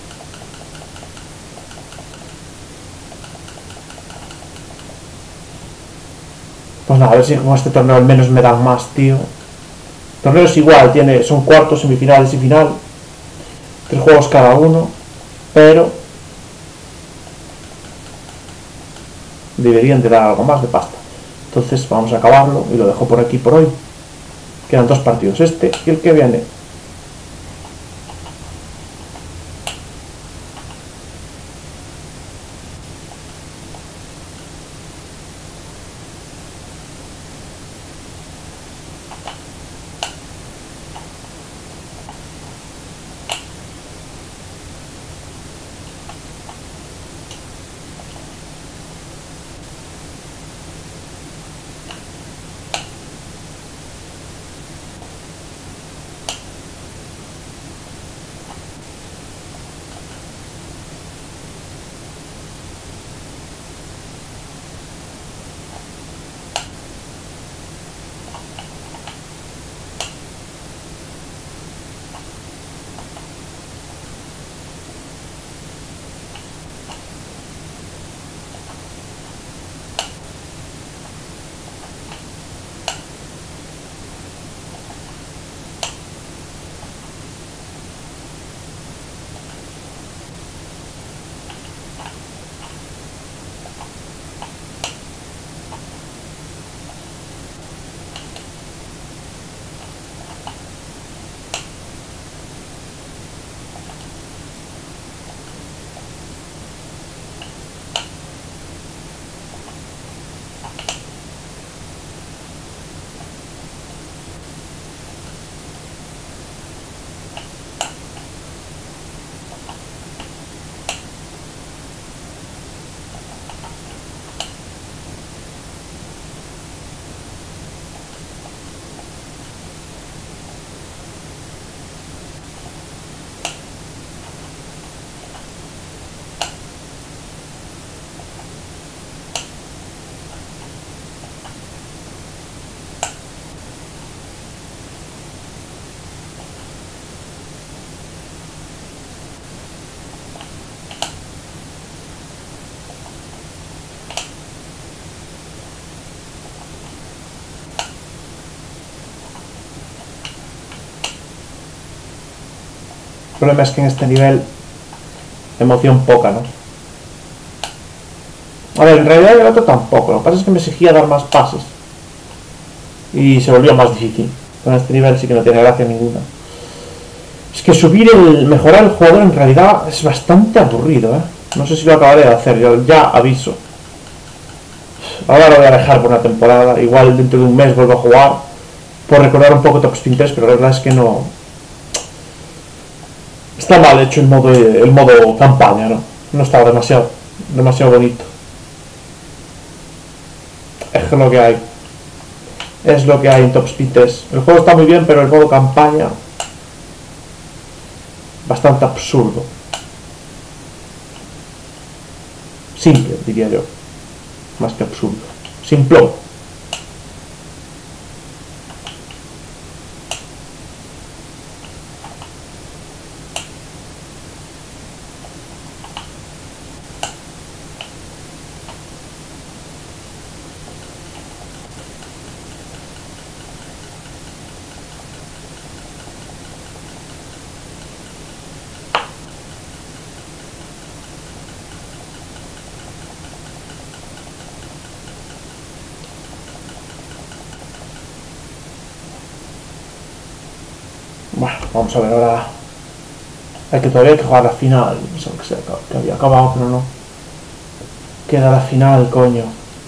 Pues nada, a ver si con este torneo al menos me dan más, tío. El torneo es igual, tiene, son cuartos, semifinales y final. Tres juegos cada uno. Pero deberían de dar algo más de pasta. Entonces vamos a acabarlo y lo dejo por aquí por hoy. Quedan dos partidos, este y el que viene. El problema es que en este nivel emoción poca, ¿no? A ver, en realidad el otro tampoco. Lo que pasa es que me exigía dar más pases y se volvió más difícil. Con este nivel sí que no tiene gracia ninguna. Es que subir el... mejorar el jugador en realidad es bastante aburrido, ¿eh? No sé si lo acabaré de hacer, yo ya aviso. Ahora lo voy a dejar por una temporada. Igual dentro de un mes vuelvo a jugar por recordar un poco Top Spin tres, pero la verdad es que no... Está mal hecho el modo, el modo campaña, ¿no? No está demasiado, demasiado bonito. Es lo que hay. Es lo que hay en Top Speed tres. El juego está muy bien, pero el modo campaña... bastante absurdo. Simple, diría yo. Más que absurdo. Simplón. Bueno, vamos a ver ahora. Hay que todavía hay que jugar la final. No sé que, sea, que había acabado, pero no. Queda la final, coño.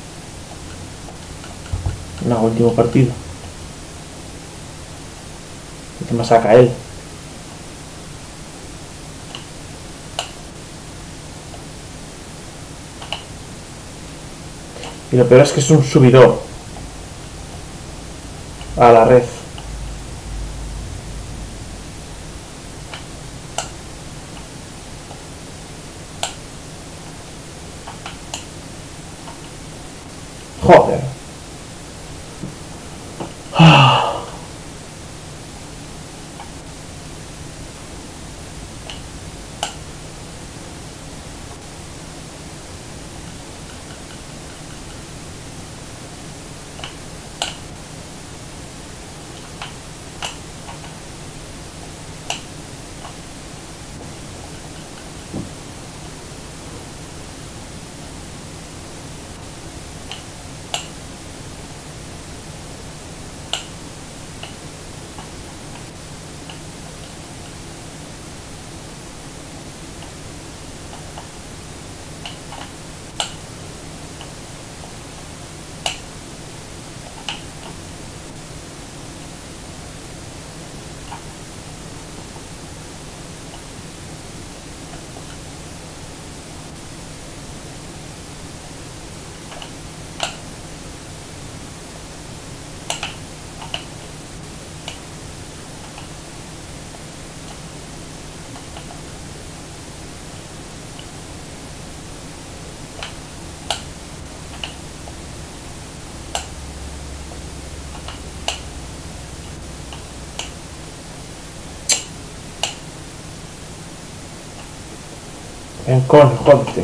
No, último partido. ¿Qué me saca él? Y lo peor es que es un subidor a la red. Joder. En con, jódete.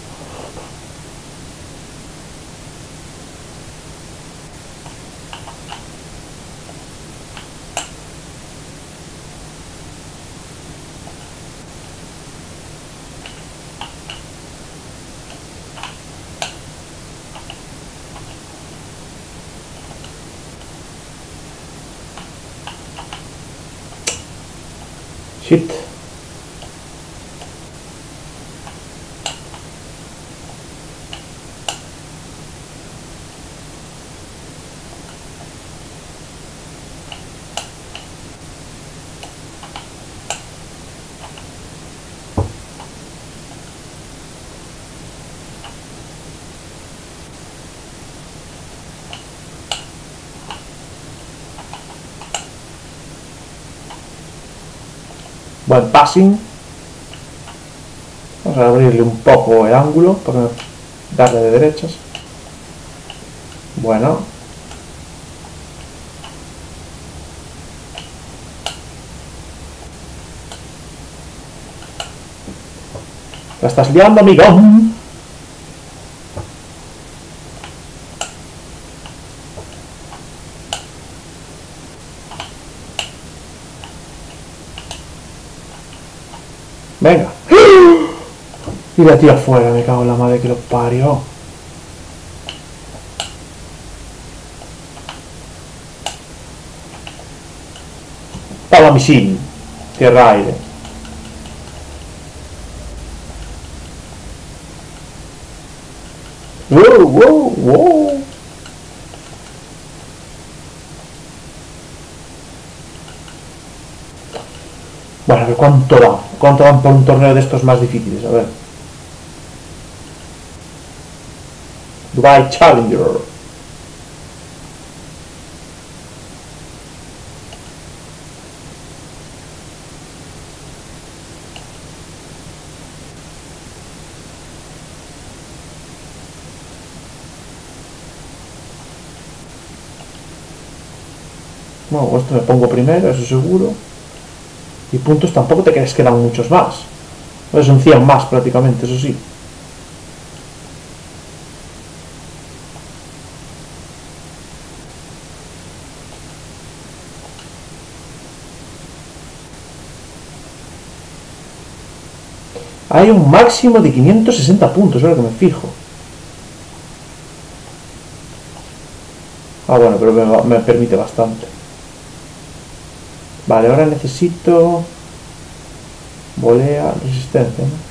Shit. Buen passing. Vamos a abrirle un poco el ángulo para darle de derechas. Bueno. La estás liando, amigo. Venga. Y la tira afuera, me cago en la madre que lo parió. Pala misil. Tierra aire. Wow, wow, wow. Bueno, a ver cuánto dan. ¿Cuánto dan por un torneo de estos más difíciles? A ver. Dubai Challenger. Bueno, esto me pongo primero, eso seguro. Y puntos tampoco te crees que dan muchos más. Pues son cien más prácticamente, eso sí. Hay un máximo de quinientos sesenta puntos, es lo que me fijo. Ah, bueno, pero me, me permite bastante. Vale, ahora necesito volea, resistencia, ¿no?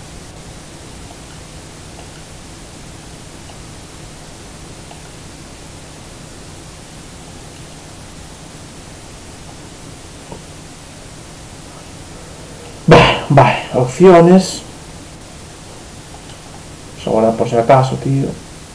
Vale, vale, opciones. Vamos a guardar por si acaso, tío.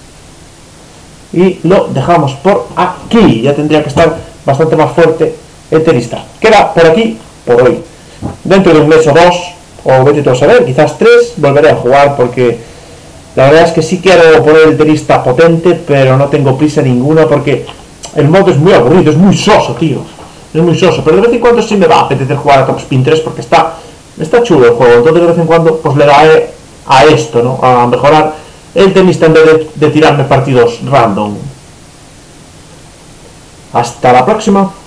Y lo dejamos por aquí. Ya tendría que estar bastante más fuerte el tenista. Queda por aquí por hoy. Dentro de un mes o dos, o vete tú a saber, quizás tres, volveré a jugar porque la verdad es que sí quiero poner el tenista potente, pero no tengo prisa ninguna porque el modo es muy aburrido, es muy soso, tío. Es muy soso, pero de vez en cuando sí me va a apetecer jugar a Top Spin tres porque está, está chulo el juego. Entonces de vez en cuando pues le daré a esto, ¿no? A mejorar el tenista en vez de, de tirarme partidos random. Hasta la próxima.